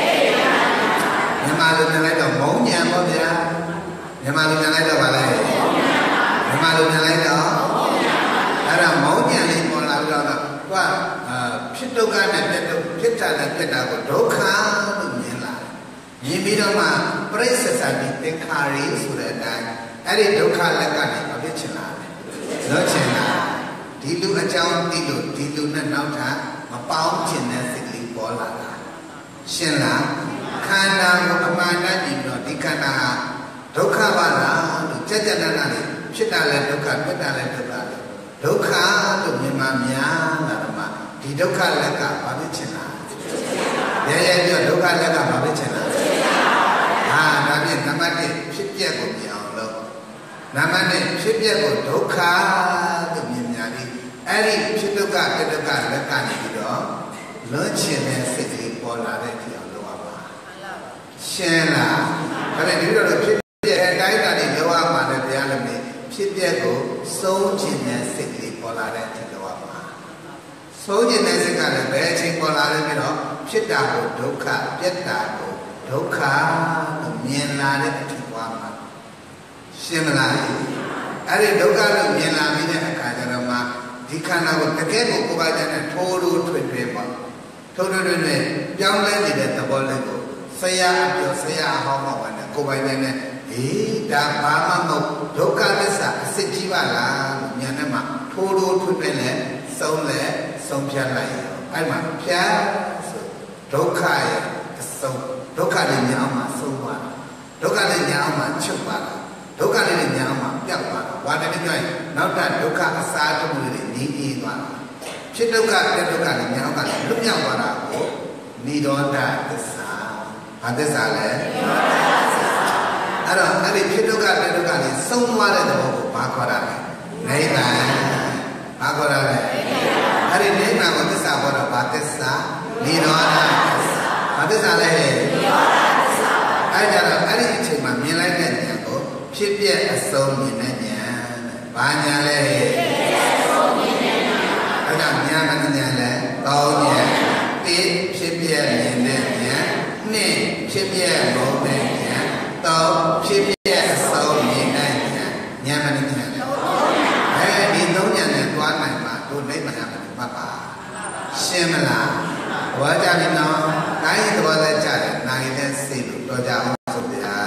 မြန်မာလူပြန်လိုက်တော့မုံဉာဏ်ပေါ့ဗျာမြန်မာလူပြန်လိုက်တော့ဗာလဲမြန်မာလူပြန်လိုက်တော့အဲ့ဒါမုံဉာဏ်လေးပေါ်လာပြီးတော့ကဖြစ်ဒုက္ခနဲ့ပြတ်ဒုက္ခဖြစ်တာနဲ့ပြတ်တာကိုဒုက္ခလို့မြင်လာမြင်ပြီးတော့မှပရိစ္ဆေသတိသင်္ခါရီဆိုတဲ့အတိုင်းအဲ့ဒီဒုက္ခလက်ကနေမဖြစ်ချင်လာတယ်လွတ်ချင်လာဒီလူအကြောင်းသိလို့ဒီလူနဲ့နောက်ထပ်မပေါင်းချင်တဲ့စိတ်ကလေးပေါ်လာတာရှင်းလားခန္ဓာကိုအမှန်တမ်းကြည့်ပြီးတော့ဒီခန္ဓာဟာဒုက္ခပါလားလို့ကြက်ကြက်နာနာလေးဖြစ်တာလဲဒုက္ခပြတ်တာလဲဒုက္ခဒုက္ခလို့မြင်မှများလာတော့မှဒီဒုက္ခလက်ကဘာဖြစ်ချင်လားရဲရဲပြောဒုက္ခလက်ကဘာဖြစ်ချင်လားဟာဒါဖြင့်နံပါတ်တစ်ဖြစ်ပျက်ကိုမြင်အောင်လုပ်နံပါတ်နှစ်ဖြစ်ပျက်ကိုဒုက္ခလို့မြင်များပြီးအဲ့ဒီဖြစ်ဒုက္ခပြဒုက္ခလက်ကနေပြီးတော့လွတ်ချင်တဲ့စိတ်ကလေးပေါ်လာတဲ့ဖြစ်အောင်လုပ်ရပါရှင်းလားဒါနဲ့ဒီလိုတော့ဖြစ်ပျက်အတိုင်းအတာတွေလောက်ရမှာလည်းတရားလည်းမင်းဖြစ်ပျက်ကိုစိုးချင်တဲ့စိတ်ကလေးပေါ်လာတဲ့ဖြစ်လောက်ရမှာစိုးကျင်တဲ့စိတ်ကလည်းဘယ်အချိန်ပေါ်လာလဲပြီးတော့ဖြစ်တာကိုဒုက္ခပြတ်တာကိုဒုက္ခလို့မြင်လာတဲ့အဖြစ်သွားမှာရှင်းမလားအဲ့ဒီဒုက္ခလို့မြင်လာပြီးတဲ့အခါကျတော့မှဒီခန္ဓာကိုတကယ်ကိုကိုယ်ပါတဲ့ထိုးထိုးထွေထွေပေါ့ထိုးထိုးထွေထွေပြောင်းလဲနေတဲ့သဘောလေးကိုဆရာအပြောဆရာအဟောင်းမောက်ပါတယ်ကိုယ်ပိုင်နဲ့အေးဒါဘာမှမဟုတ်ဒုက္ခသစ္စာအစစ်ကြီးပါလားလို့ဉာဏ်နဲ့မှထိုးထိုးထွေထွေနဲ့ဆုံးလဲဆုံးဖြတ်လိုက်အဲ့မှာဖြတ်ဆိုဒုက္ခရဲ့အဆုံးဒုက္ခနဲ့ညာအောင်မှဆုံးသွားတာဒုက္ခနဲ့ညာအောင်မှချုပ်သွားတာဒုက္ခနဲ့ညာအောင်မှပြတ်သွားတာဝါတတိပြောရင်နောက်ထပ်ဒုက္ခအစားတမှုတွေနေအေးသွားတာဖြစ်ဒုက္ခပြဒုက္ခနဲ့ညာအောင်ကလည်းလွတ်မြောက်သွားတာကိုနိရောဓသစ္စာဘာသစ္စာလဲနိရောဓသစ္စာအဲ့တော့အဲ့ဒီဖြစ်ဒုက္ခပြဒုက္ခနဲ့ဆုံးသွားတဲ့သဘောကိုဘာခေါ်တာလဲနိဗ္ဗာန်ဘာခေါ်တာလဲအဲ့ဒီနိဗ္ဗာန်ကိုသစ္စာခေါ်တော့ဘာသစ္စာနိရောဓသစ္စာဘာသစ္စာလဲနိရောဓသစ္စာအဲ့ကြတော့အဲ့ဒီအချိန်မှာမြင်လိုက်တဲ့ဉာဏ်ကိုဖြစ်ပြအဆုံးမြင်တဲ့ဉာဏ်ဘာဉာဏ်လဲဖြစ်ပြအဆုံးမြင်တဲ့ဉာဏ်အဲ့ဒါဉာဏ်မဉာဏ်လဲကောင်းဉာဏ်တစ်ဖြစ်ပြမြင်တဲ့ဉာဏ်နှစ်ဖြစ်ပြမဟုတ်တဲ့ဉာဏ်သုံးဖြစ်ပြအဆုံးမြင်တဲ့ဉာဏ်ဉာဏ်မဉာဏ်လဲအဲဒီသုံးဉာဏ်နဲ့သွားနိုင်မှာတို့နိဗ္ဗာန်မှာမှတ်ပါရှင်းမလားဘောကြပြီနော်တိုင်းသဘောလဲကြတယ်နိုင်တဲ့စိတ်လို့တော်ကြအောင်ဆိုဗျာ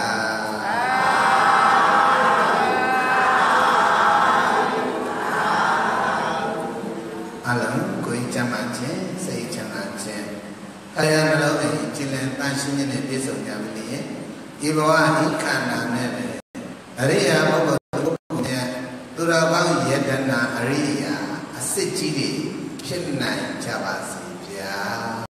အလုံးကိုယ်ချမ်းသာခြင်းစိတ်ချမ်းသာခြင်းအရာနှလုံးအိမ်ကျင့်လည်တန်ရှင်းခြင်းနဲ့ပြည့်စုံကြပြီလေဒီဘဝဤခန္ဓာနဲ့ပဲအရိယာပုဂ္ဂိုလ်ရဲ့သူတော်ကောင်းယတနာအရိယာအစစ်ကြီးတွေဖြစ်နိုင်ကြပါစေဗျာ